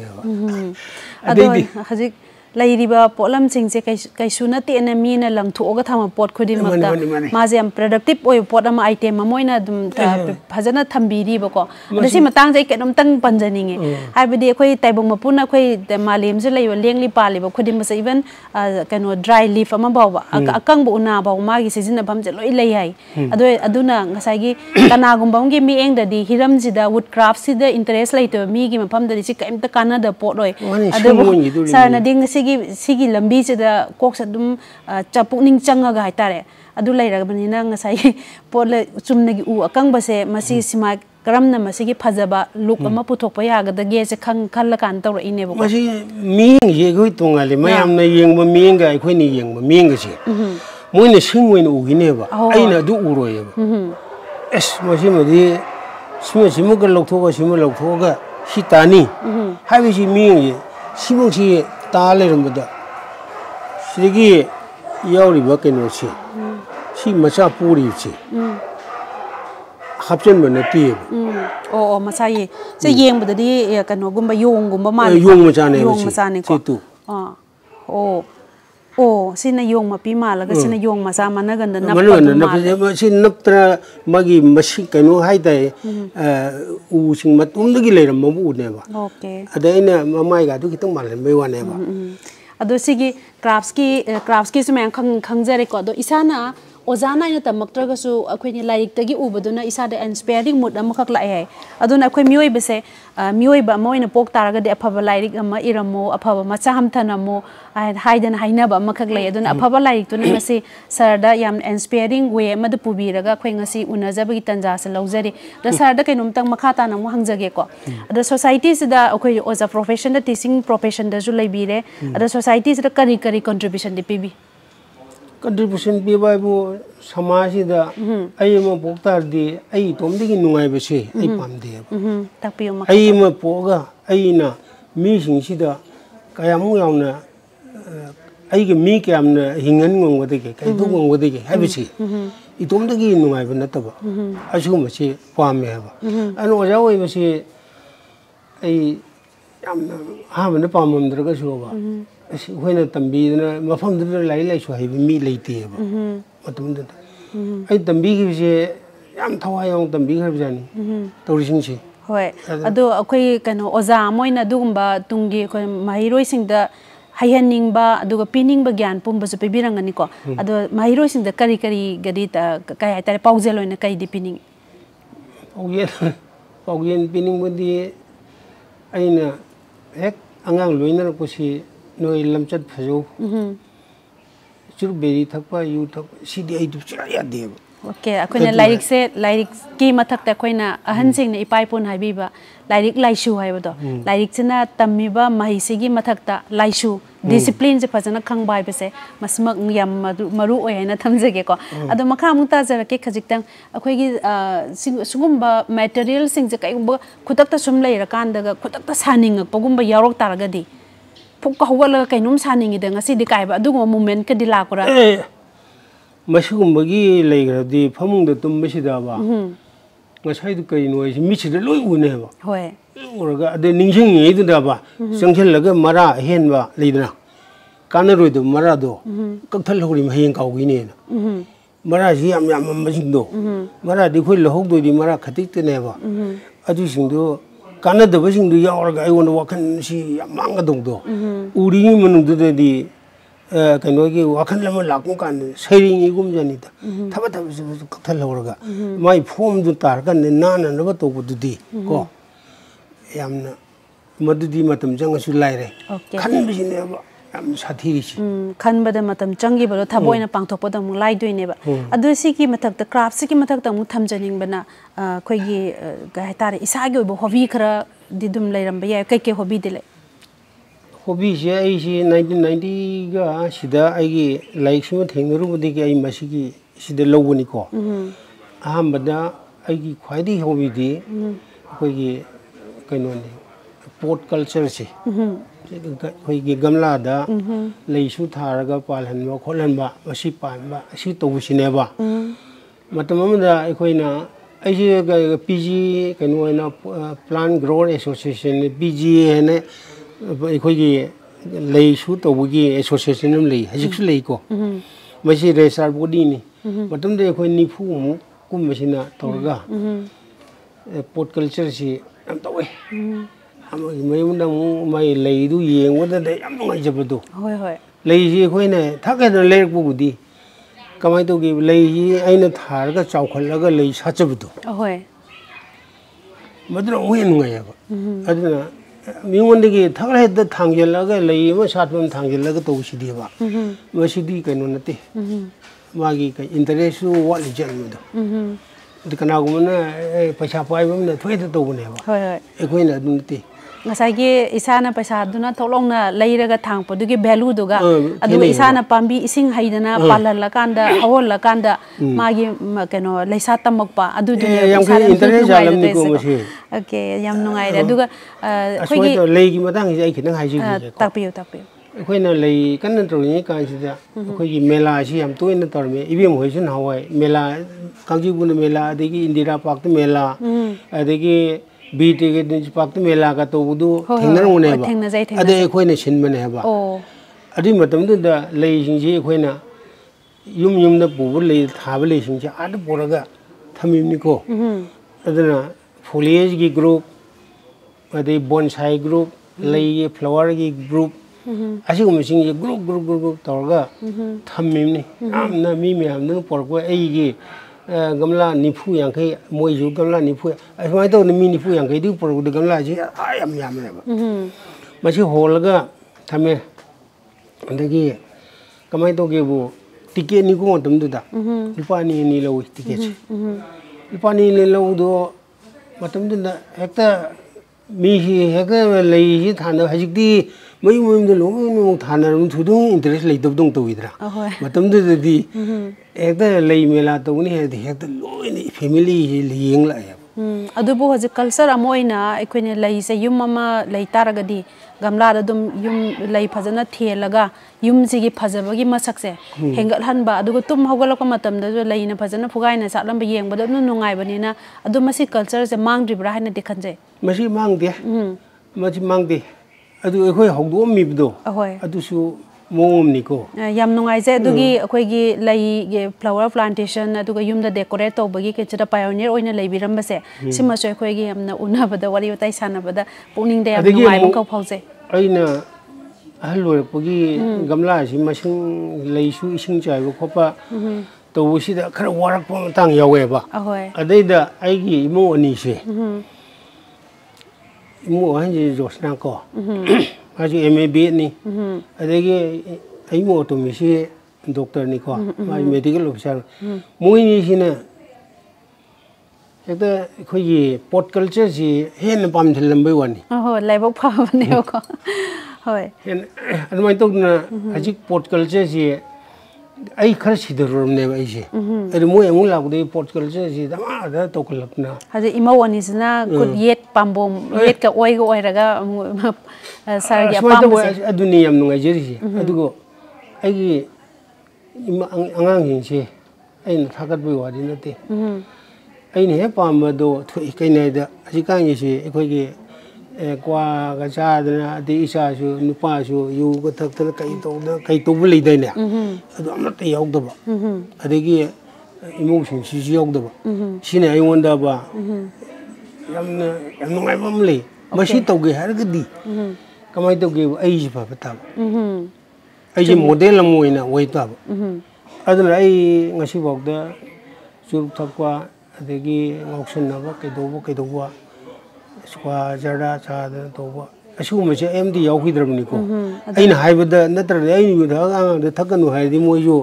adoi hajik lairiba polam singse kai suna te na mi na lang thuoga thama pot khudi makta ma je am productive oi pot ama item amoina dum phajana thambiri ba ko dasi matang jai kenom tang panjani nge ai bidi khoi taibong mapuna khoi malem je lei lengli pali ba khudi ma se even kano dry leaf ama ba akang bu na ba ma gi season bam je loi lei hai adoi aduna ngasai gi kana gumbam gi mi eng da di hiram ji da wood craft si da interest lai to mi gi mapam da si kaim ta kana da pot roi adu sa na ding sigi lambi se da kok sa dum chapuk ning changa ga haitare adu lai ra bani na ngasai pot le chumna gi u akang ba se masi sima karam na masi gi phajaba look ama puthok pa ya ga da ge se khang khal kan tor ine bo masi mi ye goi tongali mayam na yeng ba mi ga khoi ni yeng ba mi ga se moi ne sing moi u gi ne ba ai na du u ro ye ba es masi ma di simu ga lok tho ga sitani hai bi si mi ye simu si ता लेरमबदा सिगी यावरिबा केनोसी सी मचा पूरी सी हापचन बनती है ओ मचा ये से येंबददी कनोगुंबा योंगुंबा माले Yong मचाने को ओ ओ सिना योंग मपी मालगा सिना योंग मचा मनगंद नप सि नप्त्रा मगी मसी कनो हाइताय उसिंग मतुमदगी लेरमबु उनेबा ओके अदैना ममाइगा दु खितंग मालनबे वानेबा अदो सिगी क्राफ्ट्स की सुमैं खंगजरे को अदो इसाना ओजाना इन तमक्त्रगसु अखोइनि लाइरिक्तगी उबदुना इसादा इंस्पायरिंग मूड अमखक लाए है अदुना अखोइ मियोइबसे मियोइबा मोइना पोक तारगदि अफबा लाइरिक अमा इरमो अफबा मचा हमथनमो हाइदन हाइनबा अमखक लाए अदुना अफबा लाइरिक्तुना ngasi सरदा याम इंस्पायरिंग वे अमद पुबीरगा अखोइ ngasi उनजबगी तंजासे लौजरे द सरदा कैनुमतंग मखाता नमु हंगजगे को अद सोसाइटी सिदा अखोइ ओजा प्रोफेशन द टीचिंग प्रोफेशन द जु लैबिरे अद सोसाइटी सिदा करी करी कंट्रीब्यूशन दि पीबी कंट्रीब्यूशन पीबाबू समाज पोक्तारदी तोमदी नुंगाई बसे पामदे पोगा कयामु यावना मी कयामना हिंगन ngongबदगे कैदु ngongबदगे हाबिसि इतोमदगी नुंगाई नतबा असुमसे पामे हबा अन ओजा ओइबसे यामना हाबना पाममद्रगसुबा अखोइना तंबीदना मफमदना लाई लाइसु हाइबि मी लेतेबा मतुमदना आई तंबीगिसे याम थवाय याम तंबीगरबजानी तौरिसिंसे होय अदो अखोइ कनो ओजा मोइना दुगुंबा तुंगी अखोइ माहिरोइसिंगदा हाइहनिंगबा अदुगा पिनिंगबा ज्ञान पुंबसु पिबिरंगनी को अदो माहिरोइसिंगदा करी करी गदी काय हाइतारे पाउजेल ओइना कैदि पिनिंग पाउजेल पिनिंगबदी आइना हेक अंगांग लोइनरपसि नोई लमचत फजो चुरबेरी थकपा यू थक सिदी आई दुचरा यादेब ओके अखोइना लाइरिक की मथकता अखोइना अहनसिंगना इपाइपोन हाइबिबा लाइरिक लाइसु हाइबदो लाइरिक सिना तम्मिबा महिसिगी मथकता लाइसु डिसिप्लिन से फजना खंगबा हाइबसे मसमक याम मरु ओयना थमजगे को अदो मखा मुता जरके खजिक्तंग अखोइगी सुगुम्बा मटेरियल सिंग जे काइगुम्बा खुतकता सुम लेरकांदगा खुतकता सानिंगपगुम्बा यारोक तारगदी फुक्का हौगलगा कैनुम सानिंगिदा ngasi काइबा अदुगो मूवमेंट का दिलाकुरा मसुगुम्बगी लेगरदी फमुंगदा तुम्बसिदाबा ngसाइदु कैनोइसि मिचिदा लोइ उनेबा होय उरगा अदे निंजिंगिदुदाबा चंगखेलगा मरा हेनबा लेदना कानरोइदो मरादो कक्थल होरि महें काउगिनेना मरा जी याम याम मजिंदो मरा दिखोइ लहोगदोदि मरा खतिकतेनेबा अदुसिंदो कानदबसिंदु यावरगा आइगोन वाखन सि मांगदोंदो उरि मनुदुदि कनोगी वाखन लम लाकु कान सैरिंगी गुमजनिदा थबा थबा कथल होरगा माइ फॉर्म दु तार कन नाना नब तोबदुदि को यामना मदुदि मतम जंगसु लाइरे खनबिसिने याम साथीरिसि खनबद मतम चंगी बरो थबोइना पांथोपद मु लाइदोइनेबा अदुसिकी मथकत क्राफ्ट सिकी मथकत मु थमजनिंगबना खोइगी गायतारे इसागी ओबो हॉबी खरा दिदुम लैरंबा या कैके हॉबी दिले हॉबी से ऐसी 1990 का सिदा आइगी लाइक सुम थेंगरुबदि के आई मसिगी सिदा लौबनी को अहमदा आइगी ख्वाइदी हॉबी दी कोई कैनोनी पोट कल्चर से कोई गमलादा लैसु थारगा पालहनबा खोलहनबा मसि पानबा असि तौबसिनेबा मतम अमदा अखोइना ऐसे पीजी कैनोना प्लांट ग्रोअर एसोसिएशन पीजी है अखोइगी लैसु तौबगी एसोसिएशन अम लै हजिकसु लैको मसि रेजिस्टार बॉडी नि मतमदे अखोइ निफु मु कुमबसिना तौरगा पोट कल्चर से यम तौवे मयमुंदा माइ लैदु येंगबदा याम नुंगाइजबदो होय होय लैजी अखोइना थाकेदन लेरकबुदी कमाइ तौगी लैजी आइना थारगा चावखलगा लै साचबदो होय मदुना ओय नुंगाइबा अदुना मिंगोंदगी थगलेद थांगेलगा लैम सातम थांगेलगा तौसिदीबा मसिदी कैनो नते मागी कै इंटरेस्ट वाली जनमदो कनागुमना पैसा पाइबमना थोइदा तौबनेबा होय होय एखोइना अदुनते ngसाइगे इसाना पैसा दुना थोलोंगना लैरगा थांगपदुगी वैल्यू दुगा अदु इसाना पांबी इसिंग हाइदना पालला कांदा हवल कांदा मागी केनो लैसा तमकपा अदु दुने इसाना इंटरेस्ट जालमनि को मसे ओके याम नुंगाइरे अदुगा खोइगी लैगी मतंग जे खितंग हाइजि तापियो ꯑꯩꯈꯣꯏꯅ ꯂꯩ ꯀꯟꯅ ꯇꯧꯔꯤꯉꯩ ꯀꯥꯟꯁꯤꯗ ꯑꯩꯈꯣꯏꯒꯤ ꯃꯦꯂꯥꯁꯤ ꯌꯥꯝ ꯇꯣꯏꯅ ꯇꯧꯔꯝꯃꯦ ꯏꯕꯦꯝ ꯍꯣꯏꯁꯨ ꯅꯍꯥꯟꯋꯥꯏ ꯃꯦꯂꯥ ꯀꯥꯡꯖꯩꯕꯨꯡꯗ ꯃꯦꯂꯥ ꯑꯗꯒꯤ ꯏꯟꯗꯤꯔꯥ ꯄꯥꯔꯛꯇ ꯃꯦꯂꯥ ꯑꯗꯒꯤ ꯕꯤ ꯇꯤꯒꯦꯟꯗ꯭ꯔ ꯄꯥꯔꯛꯇ ꯃꯦꯂꯥꯒ ꯇꯧꯕꯗꯨ ꯊꯦꯡꯅꯔꯝꯒꯅꯦꯕ ꯑꯗꯩ ꯑꯩꯈꯣꯏꯅ ꯁꯤꯟꯕꯅꯦꯕ ꯑꯗꯨꯒꯤ ꯃꯇꯝꯗꯨꯗ ꯂꯩꯁꯤꯡꯁꯤ ꯑꯩꯈꯣꯏꯅ ꯌꯨꯝ ꯌꯨꯝꯗ ꯄꯨꯕ ꯂꯩ ꯊꯥꯕ ꯂꯩꯁꯤꯡꯁꯦ ꯑꯥꯗ ꯄꯨꯔꯒ ꯊꯝꯃꯤꯕꯅꯤꯀꯣ ꯑꯗꯨꯅ ꯐꯣꯂꯤꯌꯦꯖꯒꯤ ꯒ꯭ꯔꯨꯞ ꯑꯗꯩ ꯕꯣꯟꯁꯥꯏ ꯒ꯭ꯔꯨꯞ ꯂꯩꯒꯤ ꯐ꯭ꯂꯥꯋꯔꯒꯤ ꯒ꯭ꯔꯨꯞ ꯑꯁꯤꯒꯨꯝꯕꯁꯤꯡꯁꯦ ꯒ꯭ꯔꯨꯞ ꯇꯧꯔꯒ ꯊꯝꯃꯤꯕꯅꯤ ꯌꯥꯝꯅ ꯃꯤ ꯃꯌꯥꯝꯗꯨꯅ ꯄꯨꯔꯛꯄ ꯑꯩꯒꯤ ꯒꯝꯂꯥ ꯅꯤꯐꯨ ꯌꯥꯡꯈꯩ ꯃꯣꯏꯁꯨ ꯒꯝꯂꯥ ꯅꯤꯐꯨ ꯑꯁꯨꯃꯥꯏꯅ ꯇꯧꯗꯅ ꯃꯤ ꯅꯤꯐꯨ ꯌꯥꯡꯈꯩꯗꯨ ꯄꯨꯔꯛꯄꯗ ꯒꯝꯂꯥꯁꯤ ꯌꯥꯝ ꯌꯥꯝꯃꯦꯕ ꯃꯁꯤ ꯍꯣꯜꯂꯒ ꯊꯝꯃꯦ ꯑꯗꯒꯤ ꯀꯃꯥꯏꯅ ꯇꯧꯒꯦꯕꯨ ꯇꯤꯀꯦꯠꯅꯤꯀꯣ ꯃꯇꯝꯗꯨꯗ ꯂꯨꯄꯥ ꯑꯅꯤ ꯂꯧꯏ ꯇꯤꯀꯦꯠꯁꯦ ꯂꯨꯄꯥ ꯑꯅꯤ ꯂꯧꯕꯗꯣ ꯃꯇꯝꯗꯨꯗ ꯍꯦꯛꯇ ꯃꯤꯁꯤ ꯍꯦꯛꯇ ꯂꯩꯁꯤ ꯊꯥꯅꯕ ꯍꯧꯖꯤꯛꯇꯤ ꯃꯌꯨꯝ ꯃꯌꯨꯝꯗ ꯂꯣꯏꯅꯃꯛ ꯊꯥꯅꯔꯕ ꯊꯨꯗꯣꯡ ꯏꯟꯇꯔꯦꯁ ꯂꯩꯇꯕꯗꯧ ꯇꯧꯋꯤꯗ꯭ꯔꯥ ꯃꯇꯝꯗꯨꯗꯗꯤ ꯍꯦꯛꯇ ꯂꯩ ꯃꯦꯂꯥ ꯇꯧꯒꯅꯤ ꯍꯥꯏꯔꯗꯤ ꯍꯦꯛꯇ ꯂꯣꯏꯅ ꯐꯦꯃꯤꯂꯤꯁꯤ ꯌꯦꯡ ꯂꯥꯛꯑꯦꯕ ꯑꯗꯨꯕꯨ ꯍꯧꯖꯤꯛ ꯀꯜꯆꯔ ꯑꯃ ꯑꯣꯏꯅ ꯑꯩꯈꯣꯏꯅ ꯂꯩꯁꯦ ꯌꯨꯝ ꯑꯃ ꯂꯩ ꯇꯥꯔꯒꯗꯤ ꯒꯝꯂꯥꯗ ꯑꯗꯨꯝ ꯌꯨꯝ ꯂꯩ ꯐꯖꯅ ꯊꯦꯜꯂꯒ ꯌꯨꯝꯁꯤꯒꯤ ꯐꯖꯕꯒꯤ ꯃꯁꯛꯁꯦ ꯍꯦꯟꯒꯠꯍꯟꯕ ꯑꯗꯨꯒ ꯇꯨꯝ ꯍꯧꯒꯠꯂꯛꯄ ꯃꯇꯝꯗꯁꯨ ꯂꯩꯅ ꯐꯖꯅ ꯐꯨꯒꯥꯏꯅ ꯁꯥꯠꯂꯝꯕ ꯌꯦꯡꯕꯗ ꯑꯗꯨꯝ ꯅꯨꯡꯉꯥꯏꯕꯅꯤꯅ ꯑꯗꯨ ꯃꯁꯤ ꯀꯜꯆꯔꯁꯦ ꯃꯥꯡꯗ꯭ꯔꯤꯕ꯭ꯔꯥ ꯍꯥꯏꯅꯗꯤ ꯈꯟꯖꯩ ꯃꯁꯤ ꯃꯥꯡꯗꯦ ꯃꯁꯤ ꯃꯥꯡꯗꯦ ꯑꯗꯨ ꯑꯩꯈꯣꯏ ꯍꯧꯗꯣꯛꯑꯝꯃꯤꯕꯗꯣ ꯑꯗꯨꯁꯨ ꯃꯑꯣꯡ ꯑꯃꯅꯤꯀꯣ ꯌꯥꯝ ꯅꯨꯡꯉꯥꯏꯖꯩ ꯑꯗꯨꯒꯤ ꯑꯩꯈꯣꯏꯒꯤ ꯂꯩꯒꯤ ꯐ꯭ꯂꯥꯋꯔ ꯄ꯭ꯂꯥꯟꯇꯦꯁꯟ ꯑꯗꯨꯒ ꯌꯨꯝꯗ ꯗꯦꯀꯣꯔꯦꯠ ꯇꯧꯕꯒꯤ ꯀꯩꯁꯤꯗ ꯄꯥꯏꯑꯣꯅꯤꯌꯔ ꯑꯣꯏꯅ ꯂꯩꯕꯤꯔꯝꯕꯁꯦ ꯁꯤꯃꯁꯨ ꯑꯩꯈꯣꯏꯒꯤ ꯌꯥꯝꯅ ꯎꯅꯕꯗ ꯋꯥꯔꯤ ꯋꯥꯇꯥꯏ ꯁꯥꯟꯅꯕꯗ ꯄꯨꯛꯅꯤꯡꯗ ꯌꯥꯝ ꯅꯨꯡꯉꯥꯏꯕ ꯑꯃꯈꯛ ꯐꯥꯎꯖꯩ ꯑꯩꯅ ꯑꯍꯜ ꯑꯣꯏꯔꯛꯄꯒꯤ ꯒꯝꯂꯥꯁꯤ ꯃꯁꯤꯡ ꯂꯩꯁꯨ ꯏꯁꯤꯡ ꯆꯥꯏꯕ ꯈꯣꯠꯄ ꯇꯧꯕꯁꯤꯗ ꯈꯔ ꯋꯥꯔꯛꯄ ꯃꯇꯥꯡ ꯌꯥꯎꯋꯦꯕ ꯑꯗꯩꯗ ꯑꯩꯒꯤ ꯏꯃꯧ ꯑꯅꯤꯁꯦ ꯏꯃꯧ ꯑꯍꯟꯁꯤ ꯖꯣꯁꯅꯥ ꯀꯣ ꯃꯥꯁꯤ MA BEdꯅꯤ ꯑꯗꯒꯤ ꯑꯩꯃꯧ ꯑꯇꯣꯝꯕꯤꯁꯤ ꯗꯣꯛꯇꯔꯅꯤꯀꯣ ꯃꯥꯁꯤ ꯃꯦꯗꯤꯀꯦꯜ ꯑꯣꯐꯤꯁꯥꯔ ꯃꯣꯏꯅꯤꯁꯤꯅ ꯍꯦꯛꯇ ꯑꯩꯈꯣꯏꯒꯤ ꯄꯣꯠ ꯀꯜꯆꯔꯁꯤ ꯍꯦꯟꯅ ꯄꯥꯝꯁꯤꯜꯂꯝꯕꯩ ꯋꯥꯅꯤ ꯂꯥꯏꯕꯛ ꯐꯕꯅꯦꯕꯀꯣ ꯑꯗꯨꯃꯥꯏꯅ ꯇꯧꯗꯅ ꯍꯧꯖꯤꯛ ꯄꯣꯠ ꯀꯜꯆꯔꯁꯤ ꯑꯩ ꯈꯔ ꯁꯤꯗꯔꯨꯔꯕꯅꯦꯕ ꯑꯩꯁꯦ ꯑꯗꯨ ꯃꯣꯏ ꯑꯃꯨꯛ ꯂꯥꯛꯄꯗꯒꯤ ꯄꯣꯠ ꯀꯜꯆꯔꯁꯤ ꯗꯃꯥꯗ ꯇꯧꯈꯠꯂꯛꯇꯅ ꯍꯧꯖꯤꯛ ꯏꯃꯧ ꯑꯅꯤꯁꯤꯅ ꯈꯨꯠ ꯌꯦꯠ ꯄꯥꯝꯕꯣꯝ ꯌꯦꯠꯀ ꯑꯣꯏꯒ ꯑꯣꯏꯔꯒ ꯁꯥꯔꯒꯤ ꯑꯄꯥꯝꯕꯁꯦ ꯑꯗꯨꯅꯤ ꯌꯥꯝ ꯅꯨꯡꯉꯥꯏꯖꯔꯤꯁꯦ ꯑꯗꯨꯒ ꯑꯩꯒꯤ ꯑꯉꯥꯡꯁꯤꯡꯁꯦ ꯑꯩꯅ ꯊꯥꯒꯠꯄꯒꯤ ꯋꯥꯗꯤ ꯅꯠꯇꯦ ꯑꯩꯅ ꯍꯦꯛ ꯄꯥꯝꯕꯗꯣ ꯊꯣꯛꯏ ꯀꯩꯅꯣꯗ ꯍꯧꯖꯤꯛꯀꯥꯟꯒꯤꯁꯤ ꯑꯩꯈꯣꯏꯒꯤ ꯀ꯭ꯋꯥꯒ ꯆꯥꯗꯅ ꯑꯗꯩ ꯏꯆꯥꯁꯨ ꯅꯨꯄꯥꯁꯨ ꯌꯨꯒ ꯊꯛꯇꯅ ꯀꯩ ꯇꯧꯕ ꯂꯩꯗꯥꯏꯅꯦ ꯑꯗꯨ ꯑꯃꯠꯇꯌꯥꯎꯗꯕ ꯑꯗꯒꯤ ꯏꯃꯧꯁꯤꯡꯁꯤꯁꯨ ꯌꯥꯎꯗꯕ ꯁꯤꯅ ꯑꯩꯉꯣꯟꯗꯕ ꯌꯥꯝ ꯅꯨꯡꯉꯥꯏꯕ ꯑꯃ ꯂꯩ ꯃꯁꯤ ꯇꯧꯒꯦ ꯍꯥꯏꯔꯒꯗꯤ ꯀꯃꯥꯏꯅ ꯇꯧꯒꯦꯕ ꯑꯩꯁꯤ ꯐꯕ ꯇꯥꯕ ꯑꯩꯁꯤ ꯃꯣꯗꯦꯜ ꯑꯃ ꯑꯣꯏꯅ ꯑꯣꯏ ꯇꯥꯕ ꯑꯗꯨꯅ ꯑꯩ ꯉꯁꯤꯐꯥꯎꯗ ꯆꯨꯔꯨꯞ ꯊꯛꯄ ꯑꯗꯒꯤ ꯉꯥꯎꯁꯟꯅꯕ ꯀꯩꯗꯧꯕ ꯁ꯭ꯀ꯭ꯋꯥ ꯖꯔꯗꯥ ꯆꯥꯗꯅ ꯇꯧꯕ ꯑꯁꯤꯒꯨꯝꯕꯁꯦ ꯑꯩ ꯑꯃꯗꯤ ꯌꯥꯎꯈꯤꯗ꯭ꯔꯕꯅꯤꯀோ ꯑꯩꯅ ꯍꯥꯏꯕꯗ ꯅꯠꯇ꯭ꯔꯗꯤ ꯑꯩꯅ ꯌꯨ ꯊꯛꯑꯒ ꯑꯉꯥꯡꯗ ꯊꯛꯀꯅꯨ ꯍꯥꯏꯔꯗꯤ ꯃꯣꯏꯁꯨ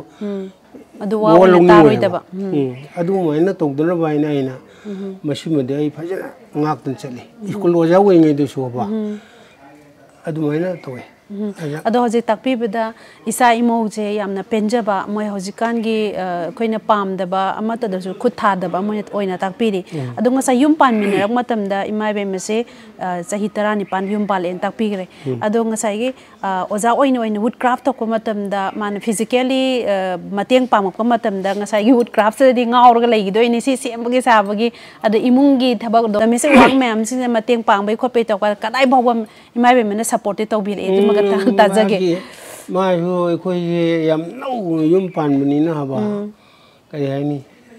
ꯋꯥ ꯂꯧꯅꯤꯡꯉꯣꯏꯕ ꯑꯗꯨꯃꯥꯏꯅ ꯇꯧꯗꯅꯕ ꯍꯥꯏꯅ ꯑꯩꯅ ꯃꯁꯤꯃꯗꯤ ꯑꯩ ꯐꯖꯅ ꯉꯥꯛꯇꯅ ꯆꯠꯂꯤ ꯁ꯭ꯀꯨꯜ ꯑꯣꯖꯥ ꯑꯣꯏꯔꯤꯉꯩꯗꯁꯨꯕ ꯑꯗꯨꯃꯥꯏꯅ ꯇꯧꯋꯦ ꯑꯗꯣ ꯍꯧꯖꯤꯛ ꯇꯥꯛꯄꯤꯕꯗ ꯏꯆꯥ ꯏꯃꯧꯁꯦ ꯌꯥꯝꯅ ꯄꯦꯟꯖꯕ ꯃꯣꯏ ꯍꯧꯖꯤꯛꯀꯥꯟꯒꯤ ꯑꯩꯈꯣꯏꯅ ꯄꯥꯝꯗꯕ ꯑꯃꯠꯇꯗꯁꯨ ꯈꯨꯠ ꯊꯥꯗꯕ ꯑꯣꯏꯅ ꯇꯥꯛꯄꯤꯔꯤ ꯑꯗꯣ ꯉꯁꯥꯏ ꯌꯨꯝ ꯄꯥꯟꯃꯤꯟꯅꯔꯛ ꯃꯇꯝꯗ ꯏꯃꯥ ꯏꯕꯦꯝꯃꯁꯦ ꯆꯍꯤ 19 ꯌꯨꯝ ꯄꯥꯜꯂꯦꯅ ꯇꯥꯛꯄꯤꯈ꯭ꯔꯦ ꯑꯗꯣ ꯉꯁꯥꯏꯒꯤ ꯑꯣꯖꯥ ꯑꯣꯏꯅ ꯋꯨꯠ ꯀ꯭ꯔꯥꯐ ꯇꯧꯕ ꯃꯇꯝꯗ ꯃꯥꯅ ꯐꯤꯖꯤꯀꯦꯜꯂꯤ ꯃꯇꯦꯡ ꯄꯥꯡꯉꯛꯄ ꯃꯇꯝꯗ ꯉꯁꯥꯏꯒꯤ ꯋꯨꯠ ꯀ꯭ꯔꯥꯐꯇꯗꯤ ꯉꯥꯎꯔꯒ ꯂꯩꯈꯤꯗꯣꯏꯅꯤ ꯁꯤ ꯁꯦꯝꯕꯒꯤ ꯁꯥꯕꯒꯤ ꯑꯗ ꯏꯃꯨꯡꯒꯤ ꯊꯕꯛ ꯗꯣꯃꯦꯁꯇꯤꯛ ꯋꯥꯔꯛ ꯃꯌꯥꯝꯁꯤꯅ ꯃꯇꯦꯡ ꯄꯥꯡꯕꯩ ꯈꯣꯠꯄꯩ ꯇꯧꯕ ꯀꯗꯥꯏ ꯐꯥꯎꯕ ꯏꯃꯥ ꯏꯕꯦꯝꯃꯅ ꯁꯞꯄꯣꯔꯠꯇꯤ ꯇꯧꯕꯤꯔꯛꯑꯦ ꯇꯥꯖꯒꯦ ꯃꯥꯁꯨ ꯑꯩꯈꯣꯏꯁꯦ ꯌꯥꯝ ꯅꯧꯅ ꯌꯨꯝ ꯄꯥꯟꯕꯅꯤꯅ ꯍꯥꯏꯕ ꯀꯔꯤ ꯍꯥꯏꯅꯤ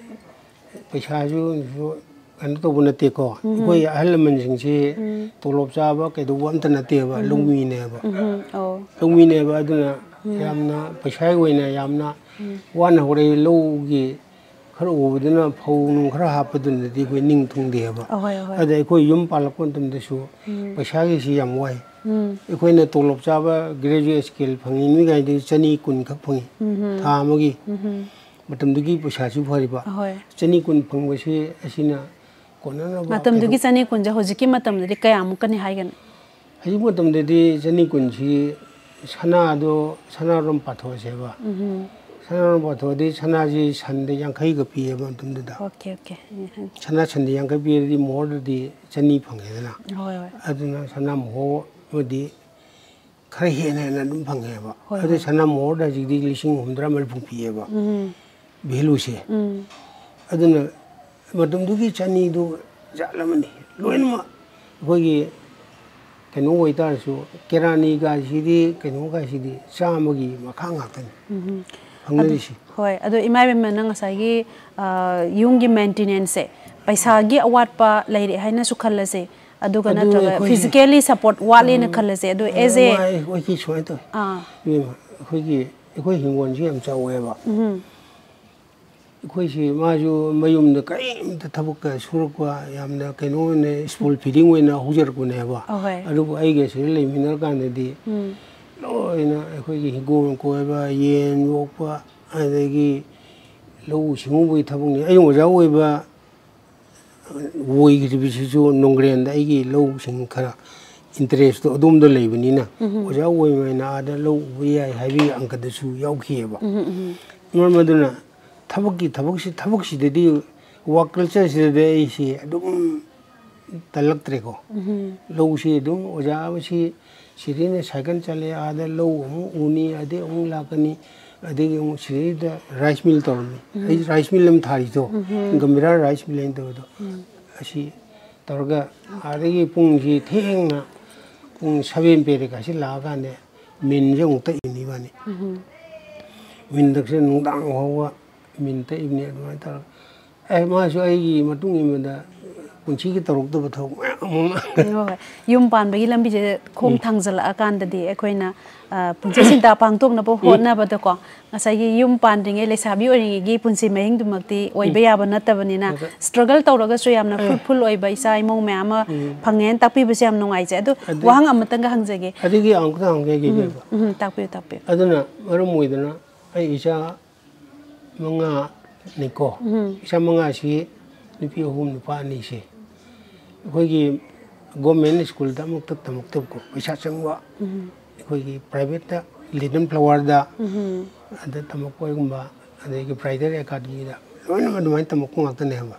ꯄꯩꯁꯥꯁꯨ ꯀꯩꯅꯣ ꯇꯧꯕ ꯅꯠꯇꯦꯀꯣ ꯑꯩꯈꯣꯏ ꯑꯍꯜ ꯂꯃꯟꯁꯤꯡꯁꯤ ꯇꯣꯂꯣꯞ ꯆꯥꯕ ꯀꯩꯗꯧꯕ ꯑꯝꯇ ꯅꯠꯇꯦꯕ ꯂꯧꯃꯤꯅꯦꯕ ꯂꯧꯃꯤꯅꯦꯕ ꯑꯗꯨꯅ ꯌꯥꯝꯅ ꯄꯩꯁꯥꯒꯤ ꯑꯣꯏꯅ ꯌꯥꯝꯅ ꯋꯥꯅ ꯍꯧꯔꯛꯏ ꯂꯧꯒꯤ ꯈꯔ ꯎꯕꯗꯨꯅ ꯐꯧ ꯅꯨꯡ ꯈꯔ ꯍꯥꯞꯄꯗꯨꯅꯗꯤ ꯑꯩꯈꯣꯏ ꯅꯤꯡ ꯊꯨꯡꯗꯦꯕ ꯑꯗ ꯑꯩꯈꯣꯏ ꯌꯨꯝ ꯄꯥꯜꯂꯛꯄ ꯃꯇꯝꯗꯁꯨ ꯄꯩꯁꯥꯒꯤꯁꯤ ꯌꯥꯝ ꯋꯥꯏ ꯑꯩꯈꯣꯏꯅ ꯇꯣꯂꯣꯞ ꯆꯥꯕ ꯒ꯭ꯔꯦꯖꯨꯑꯦꯠ ꯁ꯭ꯀꯤꯜ ꯐꯪꯉꯤ ꯃꯤꯒꯥꯏꯗꯤ 120 ꯈꯛ ꯐꯪꯉꯤ ꯊꯥ ꯑꯃꯒꯤ ꯃꯇꯝꯗꯨꯒꯤ ꯄꯩꯁꯥꯁꯨ ꯐꯔꯤꯕ 120 ꯐꯪꯕꯁꯤ ꯑꯁꯤꯅ ꯀꯣꯟꯅꯅꯕ ꯃꯇꯝꯗꯨꯒꯤ 120ꯁꯦ ꯍꯧꯖꯤꯛꯀꯤ ꯃꯇꯝꯗꯗꯤ ꯀꯌꯥꯃꯨꯛꯀꯅꯤ ꯍꯥꯏꯒꯅꯤ ꯍꯧꯖꯤꯛ ꯃꯇꯝꯗꯗꯤ 120ꯁꯤ ꯁꯅꯥꯔꯣꯝ ꯄꯥꯊꯣꯛꯑꯁꯦꯕ ꯁꯅꯥꯔꯣꯝ ꯄꯥꯊꯣꯛꯑꯗꯤ ꯁꯅꯥꯁꯤ ꯁꯟꯗ 50ꯒ ꯄꯤꯌꯦꯕ ꯃꯇꯝꯗꯨꯗ ꯁꯅꯥ ꯁꯟꯗ 50 ꯄꯤꯔꯗꯤ ꯃꯣꯍꯣꯔꯗꯗꯤ 100 ꯐꯪꯉꯦꯗꯅ ꯑꯗꯨꯅ ꯁꯅꯥ ꯃꯣꯍꯣꯔ ꯑꯃꯗꯤ खरा हेन अदुम फंगेबा अदु सना मोर दा जिदी लिसिंग हुंद्रा मल फुंग पिएबा भेलु से अदुना मदम दुगी चनी दु जालमनी लोइनमा होगी कनो ओइतारसु केरानी गा सिदी कनो गा सिदी चामगी मखा ngaktan फंगनरिसि होय अदु इमाय बेम नंग सागी युंगी मेंटेनेंस से पैसा गी अवाटपा लेरे हाइना सु खल्लसे अदुगा नत्रगा फिजिकली सपोर्ट वाले न खल्लसे अदु एज ए होय की सोय तो होगी एखोय हिंगोन जी हम चावेबा ꯑꯩꯈꯣꯏꯁꯤ ꯃꯥꯁꯨ ꯃꯌꯨꯝꯗ ꯀꯔꯤꯝꯇ ꯊꯕꯛꯀ ꯁꯨꯔꯛꯄ ꯌꯥꯝꯅ ꯀꯩꯅꯣꯅꯦ ꯁ꯭ꯀꯨꯜ ꯐꯤꯗꯤꯡ ꯑꯣꯏꯅ ꯍꯧꯖꯔꯛꯄꯅꯦꯕ ꯑꯗꯨꯕꯨ ꯑꯩꯒ ꯁꯤꯗ ꯂꯩꯃꯤꯟꯅꯔꯀꯥꯟꯗꯗꯤ ꯂꯣꯏꯅ ꯑꯩꯈꯣꯏꯒꯤ ꯍꯤꯡꯒꯣꯜ ꯀꯣꯏꯕ ꯌꯦꯟ ꯌꯣꯛꯄ ꯑꯗꯒꯤ ꯂꯧꯎ ꯁꯤꯡꯎꯕꯒꯤ ꯊꯕꯛꯅꯤ ꯑꯩꯅ ꯑꯣꯖꯥ ꯑꯣꯏꯕ ꯑꯣꯏꯈꯤꯕꯁꯤꯁꯨ ꯅꯣꯡꯒ꯭ꯔꯦꯟꯗ ꯑꯩꯒꯤ ꯂꯧꯁꯤꯡ ꯈꯔ ꯏꯟꯇꯔꯦꯁꯇꯣ ꯑꯗꯣꯝꯗ ꯂꯩꯕꯅꯤꯅ ꯑꯣꯖꯥ ꯑꯣꯏꯕꯅ ꯑꯥꯗ ꯂꯧ ꯎꯕ ꯌꯥꯏ ꯍꯥꯏꯕꯒꯤ ꯑꯪꯀꯗꯁꯨ ꯌꯥꯎꯈꯤꯑꯕ ꯃꯔꯝ ꯑꯗꯨꯅ ꯊꯕꯛꯁꯤꯗꯗꯤ ꯋꯥꯔꯛ ꯀꯜꯆꯔꯁꯤꯗꯗꯤ ꯑꯩꯁꯤ ꯑꯗꯨꯝ ꯇꯜꯂꯛꯇ꯭ꯔꯦꯀꯣ ꯂꯧꯁꯤ ꯑꯗꯨꯝ ꯑꯣꯖꯥ ꯑꯃꯁꯤ ꯁꯤꯗꯩꯅ ꯁꯥꯏꯀꯜ ꯆꯠꯂꯦ ꯑꯥꯗ ꯂꯧ ꯑꯃꯨꯛ ꯎꯅꯤ ꯑꯗꯩ ꯑꯃꯨꯛ ꯂꯥꯛꯀꯅꯤ ꯑꯗꯒꯤ ꯑꯃꯨꯛ ꯁꯤꯗꯩꯗ ꯔꯥꯏꯁ ꯃꯤꯜ ꯇꯧꯔꯝꯃꯤ ꯑꯩ ꯔꯥꯏꯁ ꯃꯤꯜ ꯑꯃ ꯊꯥꯔꯤꯗꯣ ꯒꯝꯚꯤꯔꯥ ꯔꯥꯏꯁ ꯃꯤꯜ ꯍꯥꯏꯅ ꯇꯧꯕꯗꯣ ꯑꯁꯤ ꯇꯧꯔꯒ ꯑꯗꯒꯤ ꯄꯨꯡꯁꯤ ꯊꯦꯡꯅ ꯄꯨꯡ 7 ꯄꯦꯔꯦꯀꯥꯁꯤ ꯂꯥꯛꯑꯀꯥꯟꯗ ꯃꯤꯟꯁꯦ ꯑꯃꯨꯛ ꯇꯛꯏꯅꯤ ꯏꯕꯥꯅꯤ ꯃꯤꯟ ꯇꯛꯁꯦ ꯅꯨꯡꯗꯥꯡ ꯐꯥꯎꯕ ꯃꯤꯟ ꯇꯛꯏꯕꯅꯤ ꯑꯗꯨꯃꯥꯏꯅ ꯇꯧꯔꯒ ꯃꯥꯁꯨ ꯑꯩꯒꯤ ꯃꯇꯨꯡ ꯏꯟꯕꯗ ꯄꯨꯟꯁꯤꯒꯤ ꯇꯧꯔꯛꯇꯕ ꯊꯕꯛ ꯃꯌꯥꯝ ꯑꯃ ꯌꯨꯝ ꯄꯥꯟꯕꯒꯤ ꯂꯝꯕꯤꯁꯦ ꯈꯣꯡ ꯊꯥꯡꯖꯜꯂꯛꯑꯀꯥꯟꯗꯗꯤ ꯑꯩꯈꯣꯏꯅ ꯄꯨꯟꯁꯤ ꯁꯤꯟꯇꯥ ꯄꯥꯡꯊꯣꯛꯅꯕ ꯍꯣꯠꯅꯕꯗꯀꯣ ꯉꯁꯥꯏꯒꯤ ꯌꯨꯝ ꯄꯥꯟꯗ꯭ꯔꯤꯉꯩ ꯂꯩꯁꯥꯕꯤ ꯑꯣꯏꯔꯤꯉꯩꯒꯤ ꯄꯨꯟꯁꯤ ꯃꯍꯤꯡꯗꯨꯃꯛꯇꯤ ꯑꯣꯏꯕ ꯌꯥꯕ ꯅꯠꯇꯕꯅꯤꯅ ꯁ꯭ꯇ꯭ꯔꯒꯜ ꯇꯧꯔꯒꯁꯨ ꯌꯥꯝꯅ ꯐ꯭ꯔꯨꯠꯐꯨꯜ ꯑꯣꯏꯕ ꯏꯆꯥ ꯏꯃꯧ ꯃꯌꯥꯝ ꯑꯃ ꯐꯪꯉꯦꯅ ꯇꯥꯛꯄꯤꯕꯁꯦ ꯌꯥꯝ ꯅꯨꯡꯉꯥꯏꯖꯩ ꯑꯗꯣ ꯋꯥꯍꯪ ꯑꯃꯇꯪꯒ ꯍꯪꯖꯒꯦ ꯑꯗꯒꯤ ꯑꯃꯨꯛꯇ ꯍꯪꯖꯒꯦ ꯇꯥꯛꯄꯤꯌꯨ ꯇꯥꯛꯄꯤꯌꯨ ꯑꯗꯨꯅ ꯃꯔꯝ ꯑꯣꯏꯗꯅ ꯑꯩ ꯏꯆꯥ 5 ꯅꯤꯀꯣ ꯏꯆꯥ 5ꯁꯤ ꯅꯨꯄꯤ 3 ꯅꯨꯄꯥ 2ꯁꯦ ꯑꯩꯈꯣꯏꯒꯤ ꯒꯣꯔꯃꯦꯟ ꯁ꯭ꯀꯨꯜꯗ ꯑꯃꯨꯛꯇ ꯇꯝꯃꯛꯇꯕꯀꯣ ꯄꯩꯁꯥ ꯆꯪꯕ ꯑꯩꯈꯣꯏꯒꯤ ꯄ꯭ꯔꯥꯏꯚꯦꯠꯇ ꯂꯤꯇꯜ ꯐ꯭ꯂꯥꯋꯔꯗ ꯑꯗ ꯇꯝꯃꯛꯄꯒꯨꯝꯕ ꯑꯗꯒꯤ ꯕ꯭ꯔꯥꯏꯗꯜ ꯑꯦꯀꯥꯗꯃꯤꯗ ꯂꯣꯏꯅꯃꯛ ꯑꯗꯨꯃꯥꯏꯅ ꯇꯝꯃꯛꯄ ꯉꯥꯛꯇꯅꯦꯕ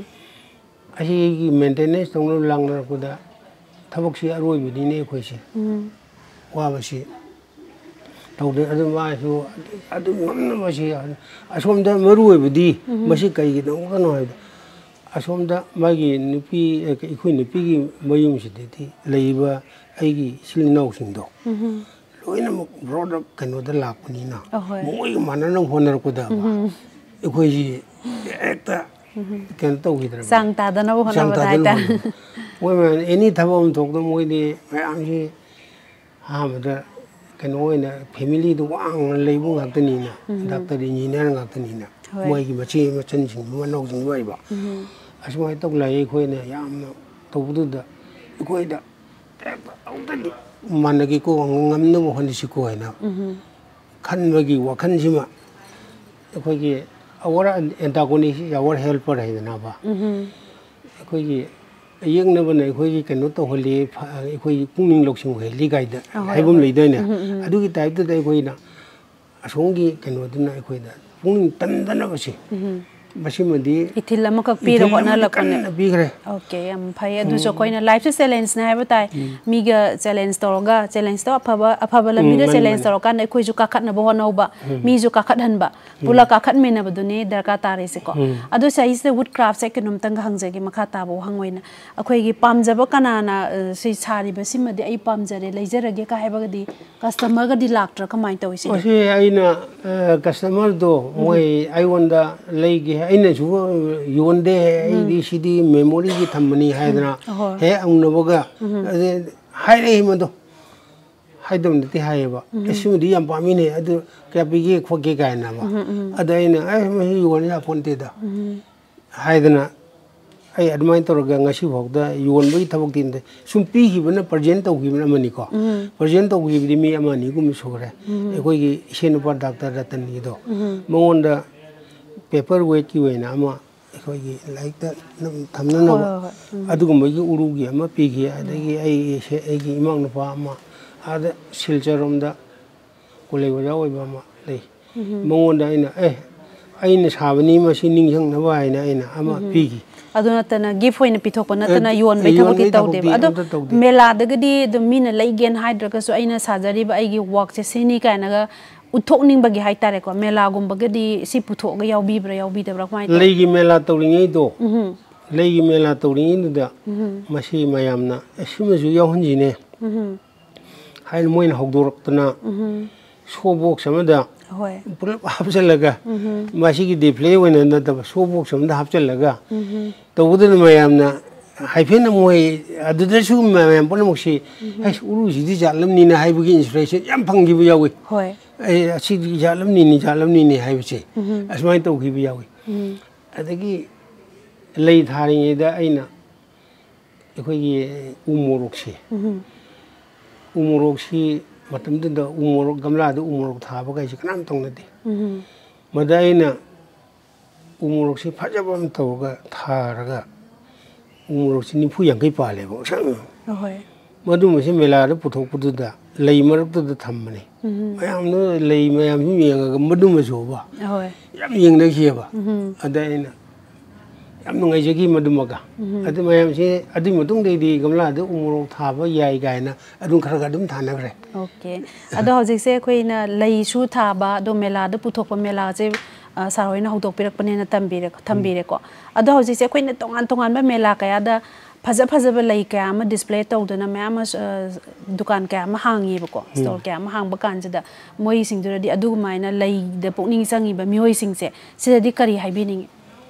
ꯑꯁꯤꯒꯤ ꯃꯦꯟꯇꯦꯅꯦꯟꯁ ꯇꯧꯅꯕ ꯂꯥꯡꯅꯔꯛꯄꯗ ꯊꯕꯛꯁꯤ ꯑꯔꯣꯏꯕꯅꯤꯅꯦ ꯑꯩꯈꯣꯏꯁꯦ ꯋꯥꯕꯁꯤ ꯇꯧꯗꯦ ꯑꯗꯨ ꯃꯥꯁꯨ ꯑꯗꯨ ꯉꯝꯅꯕꯁꯤ ꯑꯁꯣꯝꯗ ꯃꯔꯨꯑꯣꯏꯕꯗꯤ ꯃꯁꯤ ꯀꯩꯒꯤꯗꯃꯛꯇꯅꯣ ꯍꯥꯏꯕꯗ ꯑꯁꯣꯝꯗ ꯃꯥꯒꯤ ꯅꯨꯄꯤ ꯑꯩꯈꯣꯏ ꯅꯨꯄꯤꯒꯤ ꯃꯌꯨꯝꯁꯤꯗꯗꯤ ꯂꯩꯕ ꯑꯩꯒꯤ ꯏꯆꯤꯜ ꯏꯅꯥꯎꯁꯤꯡꯗꯣ ꯂꯣꯏꯅꯃꯛ ꯕ꯭ꯔꯣꯗ ꯀꯩꯅꯣꯗ ꯂꯥꯛꯄꯅꯤꯅ ꯃꯣꯏꯒ ꯃꯥꯟꯅꯅꯕ ꯍꯣꯠꯅꯔꯛꯄꯗ ꯑꯩꯈꯣꯏꯁꯤ ꯍꯦꯛꯇ ꯀꯩꯅꯣ ꯇꯧꯈꯤꯗ꯭ꯔꯕ ꯆꯥꯡ ꯇꯥꯗꯅꯕ ꯍꯣꯠꯅꯕꯗ ꯍꯥꯏꯇꯥꯔꯦ ꯃꯣꯏ ꯃꯌꯥꯝ ꯑꯦꯅꯤ ꯊꯕꯛ ꯑꯃ ꯊꯣꯛꯇ ꯃꯣꯏꯗꯤ ꯃꯌꯥꯝꯁꯤ ꯑꯍꯥꯟꯕꯗ ꯀꯩꯅꯣ ꯑꯣꯏꯅ ꯐꯦꯃꯤꯂꯤꯗꯨ ꯋꯥꯡꯅ ꯂꯩꯕ ꯉꯥꯛꯇꯅꯤꯅ ꯗꯥꯛꯇꯔ ꯏꯟꯖꯤꯅꯤꯌꯥꯔ ꯉꯥꯛꯇꯅꯤꯅ ꯃꯣꯏꯒꯤ ꯃꯆꯟꯁꯤꯡꯗꯨ ꯃꯅꯥꯎꯁꯤꯡꯗꯨ ꯑꯣꯏꯕ ꯑꯁꯨꯃꯥꯏꯅ ꯇꯧꯂꯛꯏ ꯑꯩꯈꯣꯏꯅ ꯌꯥꯝꯅ ꯇꯧꯕꯗꯨꯗ ꯑꯩꯈꯣꯏꯗ ꯑꯃꯨꯛꯇꯗꯤ ꯃꯥꯟꯅꯒꯦꯀꯣ ꯉꯝꯅꯕ ꯍꯣꯠꯅꯁꯤꯀꯣ ꯍꯥꯏꯅ ꯈꯟꯕꯒꯤ ꯋꯥꯈꯜꯁꯤꯃ ꯑꯩꯈꯣꯏꯒꯤ ꯑꯋꯥꯔ ꯑꯦꯟꯇꯥꯒꯣꯅꯤꯁ ꯑꯋꯥꯔ ꯍꯦꯜꯄꯔ ꯍꯥꯏꯗꯅꯕ ꯑꯩꯈꯣꯏꯒꯤ ꯌꯦꯡꯅꯕꯅ ꯑꯩꯈꯣꯏꯒꯤ ꯀꯩꯅꯣ ꯇꯧꯍꯜꯂꯤ ꯑꯩꯈꯣꯏꯒꯤ ꯄꯨꯛꯅꯤꯡ ꯂꯧꯁꯤꯡ ꯑꯣꯏꯍꯜꯂꯤ ꯀꯥꯏꯗ ꯍꯥꯏꯕ ꯑꯃ ꯂꯩꯗꯣꯏꯅꯦ ꯑꯗꯨꯒꯤ ꯇꯥꯏꯞꯇꯨꯗ ꯑꯩꯈꯣꯏꯅ ꯑꯁꯣꯝꯒꯤ ꯀꯩꯅꯣꯗꯨꯅ ꯑꯩꯈꯣꯏꯗ ꯄꯨꯛꯅꯤꯡ ꯇꯟꯗꯅꯕꯁꯦ ꯃꯁꯤꯃꯗꯤ ꯏꯊꯤꯜ ꯑꯃꯈꯛ ꯄꯤꯔ ꯍꯣꯠꯅꯍꯜꯂꯛꯄꯅꯦ ꯄꯤꯈ꯭ꯔꯦ ꯑꯣꯀꯦ ꯌꯥꯝ ꯐꯩ ꯑꯗꯨꯁꯨ ꯑꯩꯈꯣꯏꯅ ꯂꯥꯏꯐꯁꯦ ꯆꯦꯂꯦꯟꯖꯅꯦ ꯍꯥꯏꯕ ꯇꯥꯏ ꯃꯤꯒ ꯆꯦꯂꯦꯟꯖ ꯇꯧꯔꯒ ꯆꯦꯂꯦꯟꯖꯇꯣ ꯑꯐꯕ ꯂꯝꯕꯤꯗ ꯆꯦꯂꯦꯟꯖ ꯇꯧꯔꯀꯥꯟꯗ ꯑꯩꯈꯣꯏꯁꯨ ꯀꯥꯈꯠꯅꯕ ꯍꯣꯠꯅꯧꯕ ꯃꯤꯁꯨ ꯀꯥꯈꯠꯍꯟꯕ ꯄꯨꯂꯞ ꯀꯥꯈꯠꯃꯤꯟꯅꯕꯗꯨꯅꯤ ꯗꯔꯀꯥꯔ ꯇꯥꯔꯤꯁꯦꯀꯣ ꯑꯗꯨ ꯁꯤꯁꯤꯗ ꯋꯨꯗ ꯀ꯭ꯔꯥꯐꯁꯦ ꯀꯩꯅꯣꯝꯇꯪꯒ ꯍꯪꯖꯒꯦ ꯃꯈꯥ ꯇꯥꯕ ꯋꯥꯍꯪ ꯑꯣꯏꯅ ꯑꯩꯈꯣꯏꯒꯤ ꯄꯥꯝꯖꯕ ꯀꯅꯥꯅ ꯁꯤ ꯁꯥꯔꯤꯕꯁꯤꯃꯗꯤ ꯑꯩ ꯄꯥꯝꯖꯔꯦ ꯂꯩꯖꯔꯒꯦ ꯀ ꯍꯥꯏꯕꯒꯗꯤ ꯀꯁꯇꯃꯔꯒꯗꯤ ꯂꯥꯛꯇ꯭ꯔꯥ ꯀꯃꯥꯏꯅ ꯇꯧꯏ ꯁꯤ ꯃꯁꯤ ꯑꯩꯅ ꯀꯁꯇꯃꯔꯗꯣ ꯃꯣꯏ ꯑꯩꯉꯣꯟꯗ ꯂꯩꯒꯦ ꯑꯩꯅꯁꯨ ꯌꯣꯟꯗꯦ ꯑꯩꯗꯤ ꯁꯤꯗꯤ ꯃꯦꯃꯣꯔꯤꯒꯤ ꯊꯝꯕꯅꯤ ꯍꯥꯏꯗꯅ ꯍꯦꯛ ꯎꯅꯕꯒ ꯍꯥꯏꯔꯛꯏ ꯃꯗꯣ ꯍꯥꯏꯗꯕꯅꯗꯤ ꯍꯥꯏꯌꯦꯕ ꯑꯁꯤꯃꯗꯤ ꯌꯥꯝ ꯄꯥꯝꯃꯤꯅꯦ ꯑꯗꯨ ꯀꯌꯥ ꯄꯤꯒꯦ ꯈꯣꯠꯀꯦ ꯀꯥꯏꯅꯕ ꯑꯗ ꯑꯩꯅ ꯃꯁꯤ ꯌꯣꯟ ꯌꯥꯄꯣꯟꯇꯦꯗ ꯍꯥꯏꯗꯅ ꯑꯩ ꯑꯗꯨꯃꯥꯏꯅ ꯇꯧꯔꯒ ꯉꯁꯤ ꯐꯥꯎꯗ ꯌꯣꯟꯕꯒꯤ ꯊꯕꯛꯇꯤ ꯅꯠꯇꯦ ꯁꯨꯝ ꯄꯤꯈꯤꯕꯅ ꯄ꯭ꯔꯖꯦꯟ ꯇꯧꯈꯤꯕꯅ ꯑꯃꯅꯤꯀꯣ ꯄ꯭ꯔꯖꯦꯟ ꯇꯧꯈꯤꯕꯗꯤ ꯃꯤ 1 2ꯒꯨꯝꯕ ꯁꯨꯈ꯭ꯔꯦ ꯑꯩꯈꯣꯏꯒꯤ ꯏꯁꯦꯟꯅꯨꯄꯥ ꯗꯥꯛꯇꯔ ꯔꯇꯟꯒꯤꯗꯣ ꯃꯉꯣꯟꯗ ꯄꯦꯄꯔ ꯋꯦꯠꯀꯤ ꯑꯣꯏꯅ ꯑꯃ ꯑꯩꯈꯣꯏꯒꯤ ꯂꯥꯏꯔꯤꯛꯇ ꯊꯝꯅꯅꯕ ꯑꯗꯨꯒꯨꯝꯕꯒꯤ ꯎꯔꯨꯒꯤ ꯑꯃ ꯄꯤꯈꯤ ꯑꯗꯒꯤ ꯑꯩꯒꯤ ꯏꯃꯥꯅꯨꯄꯥ ꯑꯃ ꯑꯥꯗ ꯁꯤꯜꯆꯔꯔꯣꯝꯗ ꯀꯣꯂꯦꯖ ꯑꯣꯖꯥ ꯑꯣꯏꯕ ꯑꯃ ꯂꯩ ꯃꯉꯣꯟꯗ ꯑꯩꯅ ꯑꯩꯅ ꯁꯥꯕꯅꯤ ꯃꯁꯤ ꯅꯤꯡꯁꯤꯡꯅꯕ ꯍꯥꯏꯅ ꯑꯩꯅ ꯑꯃ ꯄꯤꯈꯤ ꯑꯗꯨ ꯅꯠꯇꯅ ꯒꯤꯐ ꯑꯣꯏꯅ ꯄꯤꯊꯣꯛꯄ ꯅꯠꯇꯅ ꯌꯣꯟꯕꯩ ꯊꯕꯛꯇꯤ ꯇꯧꯗꯦꯕ ꯑꯗꯣ ꯃꯦꯂꯥꯗꯒꯗꯤ ꯑꯗꯨꯝ ꯃꯤꯅ ꯂꯩꯒꯦꯅ ꯍꯥꯏꯗ꯭ꯔꯒꯁꯨ ꯑꯩꯅ ꯁꯥꯖꯔꯤꯕ ꯑꯩꯒꯤ ꯋꯥꯔꯛꯁꯦ ꯁꯤꯅꯤ ꯀꯥꯏꯅꯒ ꯎꯠꯊꯣꯛꯅꯤꯡꯕꯒꯤ ꯍꯥꯏꯇꯥꯔꯦꯀꯣ ꯃꯦꯂꯥꯒꯨꯝꯕꯒꯗꯤ ꯁꯤ ꯄꯨꯊꯣꯛꯑꯒ ꯌꯥꯎꯕꯤꯕ꯭ꯔꯥ ꯌꯥꯎꯕꯤꯗꯕ꯭ꯔꯥ ꯀꯃꯥꯏꯅ ꯇꯧꯋꯤ ꯂꯩꯒꯤ ꯃꯦꯂꯥ ꯇꯧꯔꯤꯉꯩꯗꯣ ꯂꯩꯒꯤ ꯃꯦꯂꯥ ꯇꯧꯔꯤꯉꯩꯗꯨꯗ ꯃꯁꯤ ꯃꯌꯥꯝꯅ ꯑꯁꯤꯃꯁꯨ ꯌꯥꯎꯍꯟꯁꯤꯅꯦ ꯍꯥꯏꯅ ꯃꯣꯏꯅ ꯍꯧꯗꯣꯔꯛꯇꯅ ꯁꯣ ꯕꯣꯛꯁ ꯑꯃꯗ ꯄꯨꯂꯞ ꯍꯥꯞꯆꯜꯂꯒ ꯃꯁꯤꯒꯤ ꯗꯤꯁꯄ꯭ꯂꯦ ꯑꯣꯏꯅ ꯅꯠꯇꯕ ꯁꯣ ꯕꯣꯛꯁ ꯑꯃꯗ ꯍꯥꯞꯆꯜꯂꯒ ꯇꯧꯕꯗꯨꯅ ꯃꯌꯥꯝꯅ ꯍꯥꯏꯐꯦꯠꯅ ꯃꯣꯏ ꯑꯗꯨꯗꯁꯨ ꯃꯌꯥꯝ ꯄꯨꯝꯅꯃꯛꯁꯤ ꯎꯔꯨꯁꯤꯗꯤ ꯖꯥꯠꯂꯝꯅꯤꯅ ꯍꯥꯏꯕꯒꯤ ꯏꯟꯁꯄꯤꯔꯦꯁꯟ ꯌꯥꯝ ꯐꯪꯈꯤꯕ ꯌꯥꯎꯏ ꯑꯩ ꯑꯁꯤꯗꯤ ꯖꯥꯠꯂꯝꯅꯤꯅꯤ ꯍꯥꯏꯕꯁꯦ ꯑꯁꯨꯃꯥꯏꯅ ꯇꯧꯈꯤꯕ ꯌꯥꯎꯏ ꯑꯗꯒꯤ ꯂꯩ ꯊꯥꯔꯤꯉꯩꯗ ꯑꯩꯅ ꯑꯩꯈꯣꯏꯒꯤ ꯎ ꯃꯣꯔꯣꯛꯁꯦ ꯎ ꯃꯣꯔꯣꯛꯁꯤ ꯃꯇꯝꯗꯨꯗ ꯎ ꯃꯣꯔꯣꯛ ꯒꯝꯂꯥꯗ ꯎ ꯃꯣꯔꯣꯛ ꯊꯥꯕꯈꯩꯁꯤ ꯀꯅꯥꯝ ꯇꯧꯅꯗꯦ ꯃꯗ ꯑꯩꯅ ꯎ ꯃꯣꯔꯣꯛꯁꯤ ꯐꯖꯕ ꯑꯃ ꯇꯧꯔꯒ ꯊꯥꯔꯒ ꯎ ꯃꯣꯔꯣꯛꯁꯤ 40-50 ꯄꯥꯜꯂꯦꯕ ꯃꯗꯨꯃꯁꯤ ꯃꯦꯂꯥꯗ ꯄꯨꯊꯣꯛꯄꯗꯨꯗ ꯂꯩ ꯃꯔꯛꯇꯨꯗ ꯊꯝꯕꯅꯤ ꯃꯌꯥꯝꯅ ꯂꯩ ꯃꯌꯥꯝꯁꯨ ꯌꯦꯡꯉꯒ ꯃꯗꯨꯃꯁꯨꯕ ꯌꯥꯝ ꯌꯦꯡꯅꯈꯤꯑꯕ ꯑꯗ ꯑꯩꯅ ꯌꯥꯝ ꯅꯨꯡꯉꯥꯏꯖꯈꯤ ꯃꯗꯨꯃꯒ ꯑꯗꯨ ꯃꯌꯥꯝꯁꯤ ꯑꯗꯨꯒꯤ ꯃꯇꯨꯡꯗꯩꯗꯤ ꯒꯝꯂꯥꯗ ꯎ ꯃꯣꯔꯣꯛ ꯊꯥꯕ ꯌꯥꯏ ꯀꯥꯏꯅ ꯑꯗꯨꯝ ꯈꯔ ꯑꯗꯨꯝ ꯊꯥꯅꯈ꯭ꯔꯦ ꯑꯣꯀꯦ ꯑꯗꯣ ꯍꯧꯖꯤꯛꯁꯦ ꯑꯩꯈꯣꯏꯅ ꯂꯩꯁꯨ ꯊꯥꯕ ꯑꯗꯣ ꯃꯦꯂꯥꯗ ꯄꯨꯊꯣꯛꯄ ꯃꯦꯂꯥꯁꯦ ꯁꯥꯔ ꯍꯣꯏꯅ ꯍꯧꯗꯣꯛꯄꯤꯔꯛꯄꯅꯦꯅ ꯊꯝꯕꯤꯔꯦꯀꯣ ꯑꯗꯣ ꯍꯧꯖꯤꯛꯁꯦ ꯑꯩꯈꯣꯏꯅ ꯇꯣꯉꯥꯟꯕ ꯃꯦꯂꯥ ꯀꯌꯥꯗ ꯐꯖꯕ ꯂꯩ ꯀꯌꯥ ꯑꯃ ꯗꯤꯁꯄ꯭ꯂꯦ ꯇꯧꯗꯨꯅ ꯃꯌꯥꯝ ꯑꯃ ꯗꯨꯀꯥꯟ ꯀꯌꯥ ꯑꯃ ꯍꯥꯡꯉꯤꯕꯀꯣ ꯁ꯭ꯇꯣꯔ ꯀꯌꯥ ꯑꯃ ꯍꯥꯡꯕ ꯀꯥꯟꯁꯤꯗ ꯃꯣꯏꯁꯤꯡꯗꯨꯗꯗꯤ ꯑꯗꯨꯒꯨꯃꯥꯏꯅ ꯂꯩꯗ ꯄꯨꯛꯅꯤꯡ ꯆꯪꯉꯤꯕ ꯃꯤꯑꯣꯏꯁꯤꯡꯁꯦ ꯁꯤꯗꯗꯤ ꯀꯔꯤ ꯍꯥꯏꯕꯤꯅꯤꯡꯉꯤ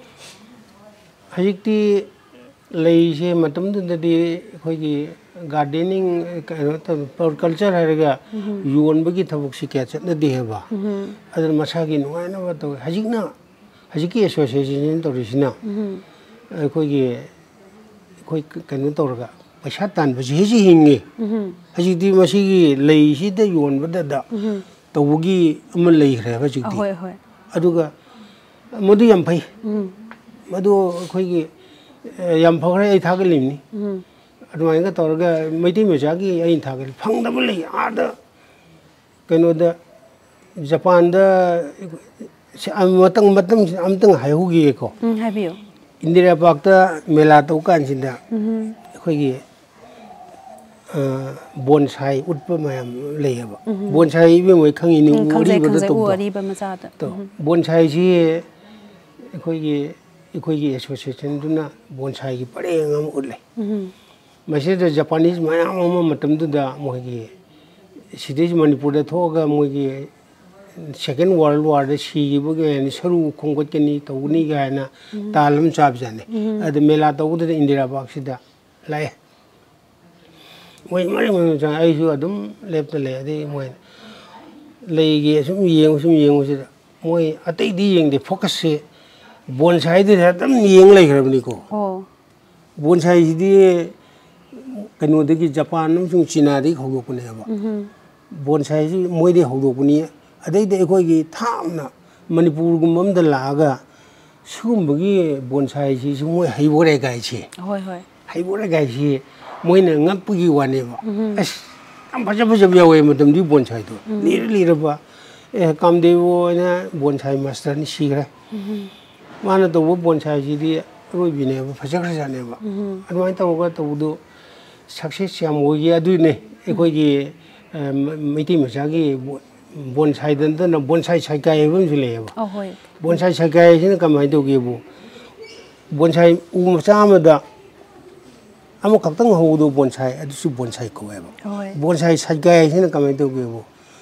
ꯍꯧꯖꯤꯛꯇꯤ ꯂꯩꯁꯦ ꯃꯇꯝꯗꯨꯗꯗꯤ ꯑꯩꯈꯣꯏꯒꯤ ꯒꯥꯔꯗꯦꯅꯤꯡ ꯀꯩꯅꯣ ꯇꯧ ꯀꯜꯆꯔ ꯍꯥꯏꯔꯒ ꯌꯣꯟꯕꯒꯤ ꯊꯕꯛꯁꯤ ꯀꯌꯥ ꯆꯠꯅꯗꯦ ꯍꯥꯏꯕ ꯑꯗꯨꯅ ꯃꯁꯥꯒꯤ ꯅꯨꯡꯉꯥꯏꯅꯕ ꯇꯧꯋꯤ ꯍꯧꯖꯤꯛꯀꯤ ꯑꯦꯁꯣꯁꯤꯌꯦꯁꯟ ꯇꯧꯔꯤꯁꯤꯅ ꯑꯩꯈꯣꯏ ꯀꯩꯅꯣ ꯇꯧꯔꯒ ꯄꯩꯁꯥ ꯇꯥꯟꯕꯁꯤ ꯍꯤꯡꯉꯤ ꯍꯧꯖꯤꯛꯇꯤ ꯃꯁꯤꯒꯤ ꯂꯩꯁꯤꯗ ꯌꯣꯟꯕꯗ ꯇꯧꯕꯒꯤ ꯑꯃ ꯂꯩꯈ꯭ꯔꯦ ꯍꯧꯖꯤꯛꯇꯤ ꯑꯗꯨꯒ ꯃꯗꯨ ꯌꯥꯝ ꯐꯩ ꯃꯗꯨ ꯑꯩꯈꯣꯏꯒꯤ ꯌꯥꯝ ꯐꯈ꯭ꯔꯦ ꯑꯩ ꯊꯥꯒꯠꯂꯤꯕꯅꯤ ꯑꯗꯨꯃꯥꯏꯅ ꯇꯧꯔꯒ ꯃꯩꯇꯩ ꯃꯆꯥꯒꯤ ꯑꯩꯅ ꯊꯥꯒꯠꯂꯤ ꯐꯪꯗꯕ ꯂꯩ ꯑꯥꯗ ꯀꯩꯅꯣꯗ ꯖꯄꯥꯟꯗ ꯑꯃꯇꯪ ꯍꯥꯏꯍꯧꯈꯤꯒꯦꯀꯣ ꯍꯥꯏꯕꯤꯌꯨ ꯏꯟꯗꯤꯔꯥ ꯄꯥꯔꯛꯇ ꯃꯦꯂꯥ ꯇꯧ ꯀꯥꯟꯁꯤꯗ ꯑꯩꯈꯣꯏꯒꯤ ꯕꯣꯟꯁꯥꯏ ꯎꯠꯄ ꯃꯌꯥꯝ ꯂꯩꯌꯦꯕ ꯕꯣꯟꯁꯥꯏ ꯏꯕꯦꯝꯃꯣꯏ ꯈꯪꯉꯤꯅꯤ ꯎ ꯑꯔꯤꯕꯗ ꯇꯧꯕꯗꯣ ꯕꯣꯟꯁꯥꯏꯁꯤ ꯑꯩꯈꯣꯏꯒꯤ ꯑꯦꯁꯣꯁꯤꯌꯦꯁꯟꯗꯨꯅ ꯕꯣꯟꯁꯥꯏꯒꯤ ꯄꯔꯦꯡ ꯑꯃ ꯎꯠꯂꯦ ꯃꯁꯤꯗ ꯖꯄꯥꯅꯤꯁ ꯃꯌꯥꯝ ꯑꯃ ꯃꯇꯝꯗꯨꯗ ꯃꯣꯏꯒꯤ ꯁꯤꯗꯩ ꯃꯅꯤꯄꯨꯔꯗ ꯊꯣꯛꯑꯒ ꯃꯣꯏꯒꯤ ꯁꯦꯀꯦꯟ ꯋꯥꯔꯜ ꯋꯥꯔꯗ ꯁꯤꯈꯤꯕꯒꯤ ꯁꯔꯨ ꯈꯣꯡꯒꯠꯀꯅꯤ ꯇꯧꯒꯅꯤ ꯀꯥꯏꯅ ꯇꯥꯜ ꯑꯃ ꯆꯥꯕꯖꯥꯠꯅꯤ ꯑꯗ ꯃꯦꯂꯥ ꯇꯧꯕꯗꯨꯗ ꯏꯟꯗꯤꯔꯥ ꯄꯥꯔꯛꯁꯤꯗ ꯂꯥꯛꯑꯦ ꯃꯣꯏ ꯃꯔꯤ ꯑꯩꯁꯨ ꯑꯗꯨꯝ ꯂꯦꯞꯇ ꯂꯩ ꯑꯗꯩ ꯃꯣꯏ ꯂꯩꯒꯤ ꯁꯨꯝ ꯌꯦꯡꯕꯁꯤꯗ ꯃꯣꯏ ꯑꯇꯩꯗꯤ ꯌꯦꯡꯗꯦ ꯐꯣꯀꯁꯁꯦ ꯕꯣꯟꯁꯥꯏꯗꯨꯗ ꯑꯗꯨꯝ ꯌꯦꯡ ꯂꯩꯈ꯭ꯔꯕꯅꯤꯀꯣ ꯕꯣꯟꯁꯥꯏꯁꯤꯗꯤ ꯀꯩꯅꯣꯗꯒꯤ ꯖꯄꯥꯟ ꯑꯃꯁꯨꯡ ꯆꯤꯅꯥꯗꯒꯤ ꯍꯧꯗꯣꯛꯄꯅꯦꯕ ꯕꯣꯟꯁꯥꯏꯁꯤ ꯃꯣꯏꯗꯒꯤ ꯍꯧꯗꯣꯛꯄꯅꯤ ꯑꯗꯩꯗꯤ ꯑꯩꯈꯣꯏꯒꯤ ꯊꯥꯞꯅ ꯃꯅꯤꯄꯨꯔꯒꯨꯝꯕ ꯑꯃꯗ ꯂꯥꯛꯑꯒ ꯁꯤꯒꯨꯝꯕꯒꯤ ꯕꯣꯟꯁꯥꯏꯁꯤꯁꯨ ꯃꯣꯏ ꯍꯩꯕꯣꯔꯦ ꯒꯥꯏꯁꯦ ꯍꯩꯕꯣꯔꯦ ꯒꯥꯏꯁꯤ ꯃꯣꯏꯅ ꯉꯛꯄꯒꯤ ꯋꯥꯅꯦꯕ ꯑꯁ ꯌꯥꯝ ꯐꯖꯕ ꯌꯥꯎꯋꯦ ꯃꯇꯝꯗꯨꯒꯤ ꯕꯣꯟꯁꯥꯏꯗꯣ ꯂꯤꯔꯕ ꯀꯥꯝꯗꯦꯕꯣꯅ ꯕꯣꯟꯁꯥꯏ ꯃꯥꯁꯇꯔꯅꯤ ꯁꯤꯈ꯭ꯔꯦ ꯃꯥꯅ ꯇꯧꯕ ꯕꯣꯟꯁꯥꯏꯁꯤꯗꯤ ꯑꯔꯣꯏꯕꯤꯅꯦꯕ ꯐꯖꯈ꯭ꯔꯖꯥꯠꯅꯦꯕ ꯑꯗꯨꯃꯥꯏꯅ ꯇꯧꯔꯒ ꯇꯧꯕꯗꯨ ꯁꯛꯁꯦꯁ ꯌꯥꯝ ꯑꯣꯏꯈꯤ ꯑꯗꯨꯅꯦ ꯑꯩꯈꯣꯏꯒꯤ ꯃꯩꯇꯩ ꯃꯆꯥꯒꯤ ꯕꯣꯟꯁꯥꯏꯗ ꯅꯠꯇꯅ ꯕꯣꯟꯁꯥꯏ ꯁꯥꯏꯀꯥꯏ ꯍꯥꯏꯕ ꯑꯃꯁꯨ ꯂꯩꯌꯦꯕ ꯕꯣꯟꯁꯥꯏ ꯁꯥꯏꯀꯥꯏ ꯍꯥꯏꯁꯤꯅ ꯀꯃꯥꯏꯅ ꯇꯧꯒꯦꯕꯨ ꯕꯣꯟꯁꯥꯏ ꯎ ꯃꯆꯥ ꯑꯃꯗ ꯑꯃꯈꯛꯇꯪ ꯍꯧꯕꯗꯣ ꯕꯣꯟꯁꯥꯏ ꯑꯗꯨꯁꯨ ꯕꯣꯟꯁꯥꯏ ꯀꯧꯋꯦꯕ ꯕꯣꯟꯁꯥꯏ ꯁꯥꯏꯀꯥꯏ ꯍꯥꯏꯁꯤꯅ ꯀꯃꯥꯏꯅ ꯇꯧꯒꯦꯕꯨ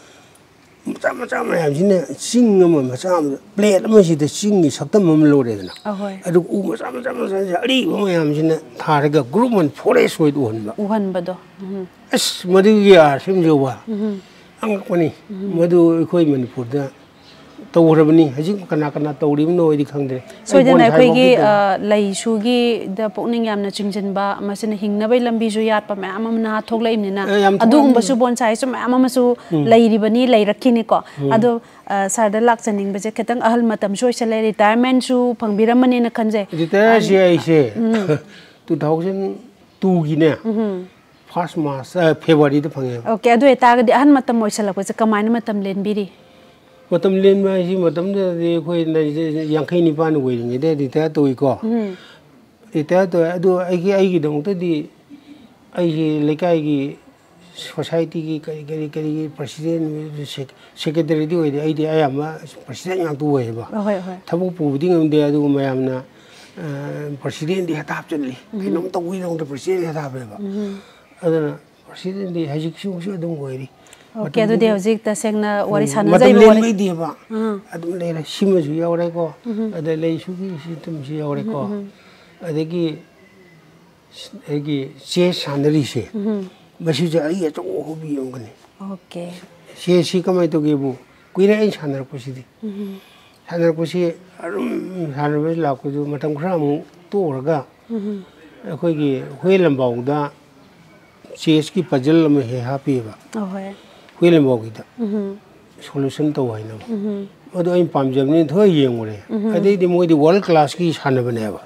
ꯃꯆꯥ ꯃꯌꯥꯝꯁꯤꯅ ꯆꯤꯡ ꯑꯃ ꯃꯆꯥ ꯑꯃꯗ ꯄ꯭ꯂꯦꯠ ꯑꯃꯁꯤꯗ ꯆꯤꯡꯒꯤ ꯁꯛꯇꯝ ꯑꯃ ꯂꯧꯔꯦꯗꯅ ꯑꯗꯨꯒ ꯎ ꯃꯆꯥ ꯑꯔꯤꯕ ꯃꯌꯥꯝꯁꯤꯅ ꯊꯥꯔꯒ ꯒ꯭ꯔꯨꯞ ꯑꯣꯏꯅ ꯐꯣꯔꯦꯁ ꯑꯣꯏꯅ ꯎꯍꯟꯕꯗꯣ ꯑꯁ ꯃꯗꯨꯒꯤ ꯑꯥꯔꯁꯤꯡꯁꯨꯕ ꯑꯉꯛꯄꯅꯤ ꯃꯗꯨ ꯑꯩꯈꯣꯏ ꯃꯅꯤꯄꯨꯔꯗ ꯇꯧꯈ꯭ꯔꯕꯅꯤ ꯍꯧꯖꯤꯛ ꯀꯅꯥ ꯇꯧꯔꯤꯕꯅꯣ ꯑꯩꯗꯤ ꯈꯪꯗ꯭ꯔꯦ ꯁꯣꯏꯗꯅ ꯑꯩꯈꯣꯏꯒꯤ ꯂꯩꯁꯨꯒꯤꯗ ꯄꯨꯛꯅꯤꯡ ꯌꯥꯝꯅ ꯆꯤꯡꯁꯤꯟꯕ ꯃꯁꯤꯅ ꯍꯤꯡꯅꯕꯒꯤ ꯂꯝꯕꯤꯁꯨ ꯌꯥꯠꯄ ꯃꯌꯥꯝ ꯑꯃ ꯅꯍꯥ ꯊꯣꯛꯂꯛꯏꯕꯅꯤꯅ ꯑꯗꯨꯒꯨꯝꯕꯁꯨ ꯕꯣꯟꯁꯥꯏꯁꯨ ꯃꯌꯥꯝ ꯑꯃꯁꯨ ꯂꯩꯔꯤꯕꯅꯤ ꯂꯩꯔꯛꯈꯤꯅꯤꯀꯣ ꯑꯗꯣ ꯁꯥꯔꯗ ꯂꯥꯛꯆꯅꯤꯡꯕꯁꯦ ꯈꯤꯇꯪ ꯑꯍꯜ ꯃꯇꯝꯁꯨ ꯑꯣꯏꯁꯜꯂꯦ ꯔꯤꯇꯥꯌꯔꯃꯦꯟꯁꯨ ꯐꯪꯕꯤꯔꯝꯃꯅꯤꯅ ꯈꯟꯖꯩ ꯔꯤꯇꯥꯌꯔꯁꯦ ꯑꯩꯁꯦ 2002ꯒꯤꯅꯦ ꯐꯥꯔꯁ ꯃꯥꯔꯆ ꯐꯦꯕꯋꯥꯔꯤꯗ ꯐꯪꯉꯦꯕ ꯑꯣꯀꯦ ꯑꯗꯨ ꯑꯣꯏꯇꯥꯔꯒꯗꯤ ꯑꯍꯟ ꯃꯇꯝ ꯑꯣꯏꯁꯜꯂꯛꯄꯁꯦ ꯀꯃꯥꯏꯅ ꯃꯇꯝ ꯂꯦꯟꯕꯤꯔꯤ matam len ma si matam de khoi na yankai ni pan wei ni de ta toi ko ta to adu ai gi dong ta di ai gi lekai gi society ki kari president secretary di wei ai di ai ama president yang tu wei ba thabu pu di ngam de adu mayam na president di hatap chen li kinom to wi dong de president hatap ba adana president di hajik su dong wei ri okay adu de hojik ta sengna wari sana jai ba wari di ba adu le la sima ju yaw re ko adu le su gi system ji yaw re ko adagi egi che sanari se basi ja ai to ho bi yong ne okay che si kamai to ge bu kuira ai sanar ko si di sanar ko si arum sanar be la ko ju matam khra mu to ra ga khoi gi hoi lam baw da che ki puzzle me he ha pi ba hoi lam baw gi da solution to hai na ado ai pam jam ni thoi yeng mo re adai di moi di world class ki sanar bane ba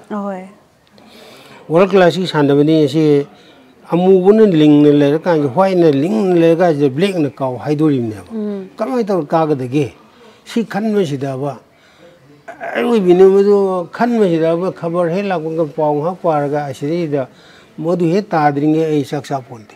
world class ki sanar bane se amu bun ling le ka hwai na ling le ga je black na kaw haidori ne ba kamai to ka ga de ge si khan me si da ba ai wi bi ne mo do khan me si da ba khabar he la ko ga paw ha par ga si da modu he ta dring e ai sak sa pon de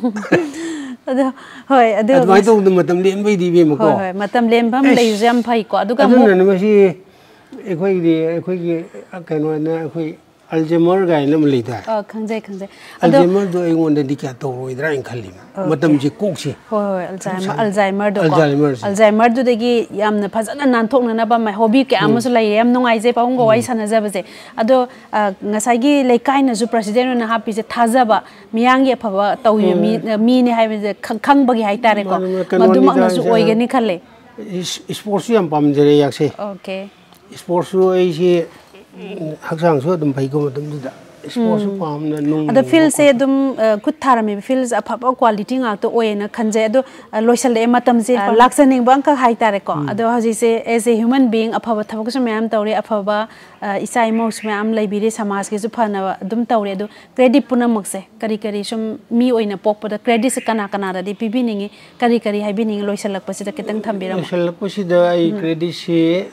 ado hoi ado mai to matam len bai di be mo ko hoi matam len bam lei jam phai ko adu ga mo na ma si e khoi gi ka no na khoi Alzheimer ga ina mali da khangzai Alzheimer do ai ngon di ka to roi dra in khali matam ji kok si hoi Alzheimer do Alzheimer do degi yamna phajana nan thok na ba mai hobby ke amusu lai yam nungai je paung go wai sana ja baje ado ngasai gi leikai na ju president na happy je thaja ba miyang ye phaba taw mi ne hai je khang ba gi hai tare ko maduma na su oi ge ni khale sports yam pam jere yak se okay sports ai si hakjang so dum bai ko dum da sports pam na nung ada feel se dum kut thara me feels apha quality nga to oi na khanje ado loisal e matam je laksaning bang ka hai tare ko ado haji se as a human being apha thabak su myam tawre apha ba isai mos myam laibire samaj ke su phana dum tawre ado credit puna makse kari sum mi oina pokpa da credit se kana da di pibi ningi kari hai bi ningi loisal lak pasi da ketang thambira loisal lak pasi da ai credit se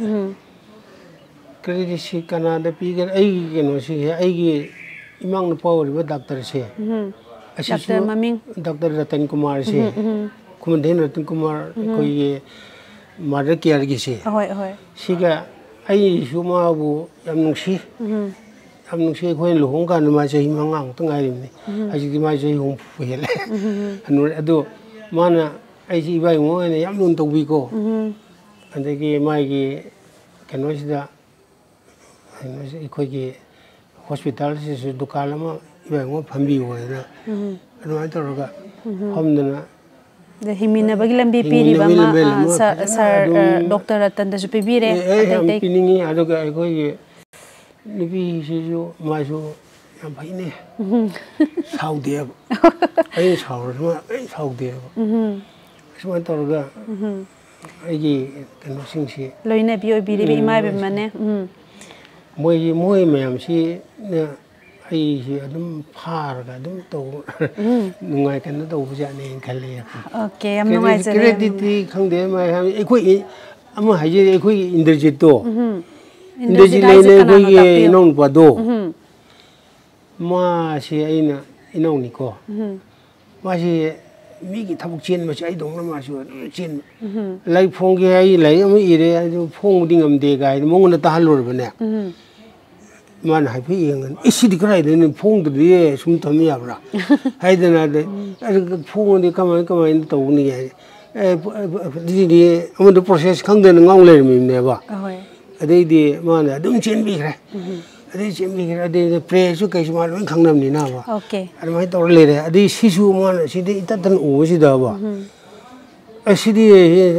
credit si Canada pigan ai geno si ai gi imang na power ba doctor se doctor maming Dr. Ratan Kumar se kumandhen Ratan Kumar ko ye mother care gi se hoi si ga ai suma bu yam nungsi khoi lohong kan ma chai mangang to ngai ni ai gi ma chai hong hele anu ado mana ai ji bai ngo ne yam nun to bi ko andagi mai gi keno sida ꯑꯩꯈꯣꯏꯒꯤ ꯍꯣꯁꯄꯤꯇꯥꯜꯁꯤꯁꯨ ꯗꯨꯀꯥꯟ ꯑꯃ ꯏꯕꯥꯏꯉꯣ ꯐꯝꯕꯤ ꯑꯣꯏꯅ ꯑꯗꯨꯃꯥꯏꯅ ꯇꯧꯔꯒ ꯐꯝꯗꯅ ꯍꯤꯡꯃꯤꯟꯅꯕꯒꯤ ꯂꯝꯕꯤ ꯄꯤꯔꯤꯕ ꯑꯃ sir doctor ꯔꯇꯟꯗꯁꯨ ꯄꯤꯕꯤꯔꯦ ꯑꯩ ꯄꯤꯅꯤꯡꯉꯤ ꯑꯗꯨꯒ ꯑꯩꯈꯣꯏꯒꯤ ꯅꯨꯄꯤꯁꯤꯁꯨ ꯃꯥꯁꯨ ꯌꯥꯝ ꯐꯩꯅꯦ ꯁꯥꯎꯗꯦꯕ ꯑꯩꯅ ꯁꯥꯎꯔꯁꯨ ꯑꯩ ꯁꯥꯎꯗꯦꯕ ꯑꯁꯨꯃꯥꯏꯅ ꯇꯧꯔꯒ ꯑꯩꯒꯤ ꯀꯩꯅꯣꯁꯤꯡꯁꯤ ꯂꯣꯏꯅꯕꯤ ꯑꯣꯏꯕꯤꯔꯤꯕ ꯏꯃꯥ ꯏꯕꯦꯝꯃꯅꯦ moi ma'am si na ai si adum pharaga adum to nungai kan to bu ja ne khale okay am nungai jare credit khangde ma ai khoi ama hai je khoi Indrajit to Indrajit le khoi inong pa do ma si ai na inong ni ko ma si mi ki thabuk chen ma ai dong na ma su chen lai phong ge ai lai am ire phong ding am de ga mong na ta halor ba ne man hai phi yang isi di krai de phong de sum tham ya bra hai de na de phong de kamai to ni ya di am de process khang de ngau le mi ne ba adai di man adum chen bi krai adai chen bi krai adai pre su kai su ma lo khang nam ni na ba okay adai to le de adai si su man si de ta tan o si da ba asi di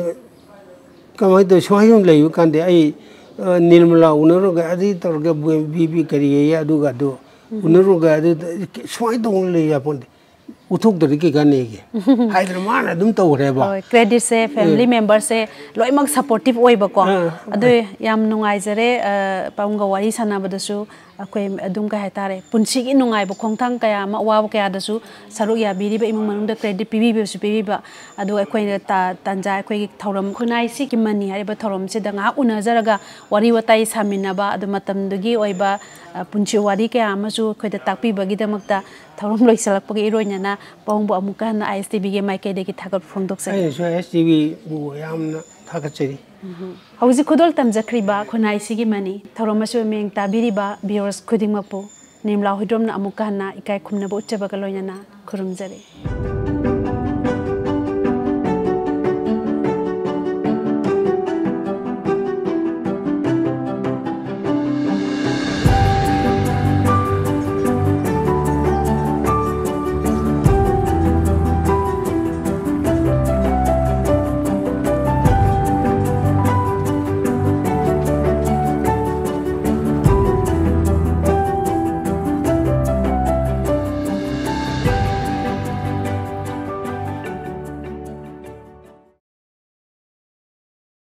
kamai to swai yum le yu kan de ai Nirmala unaroga adi torga bibi kariye ya aduga do unaroga adi swai dong le ya ponde uthok de ki ga ne ge haidra mana dum to re ba credit se family member se loimak supportive oi ba ko adu yam nungai jare paunga wari sana ba su अखोई अदुम का हाइतारे पुंसी की नुंगाइब खोंथांग कया मा अवाब कयादसु सरुक याबिरिबा इमुंग मनुंगदा credit पिबिबसु पिबिबा अदु अखोई तांजा अखोई थौरम खुनाइसी की मनी हारिबा थौरम से दंगा उनजरगा वरी वताई सामिनबा अदु मतमदुगी ओइबा पुंसी वारी कया अमसु अखोइदा ताकपिबगिदमक्ता थौरम लोइसलकपगे इरोइनना पौंबो अमुका ना ISTB गे माइकेदेगी थागत फोंदोक्से ISTB बु यामना थागचरी हौजी खुदोल तमजख्रिबा खुनाइसी मनी थौरमसु मेंग ताबिरिबा बियर्स खुदिंगमपु निमला हुद्रोमना अमुका ना इकाय खुमनबो उच्चबगा लोइनना खुरुमजरे।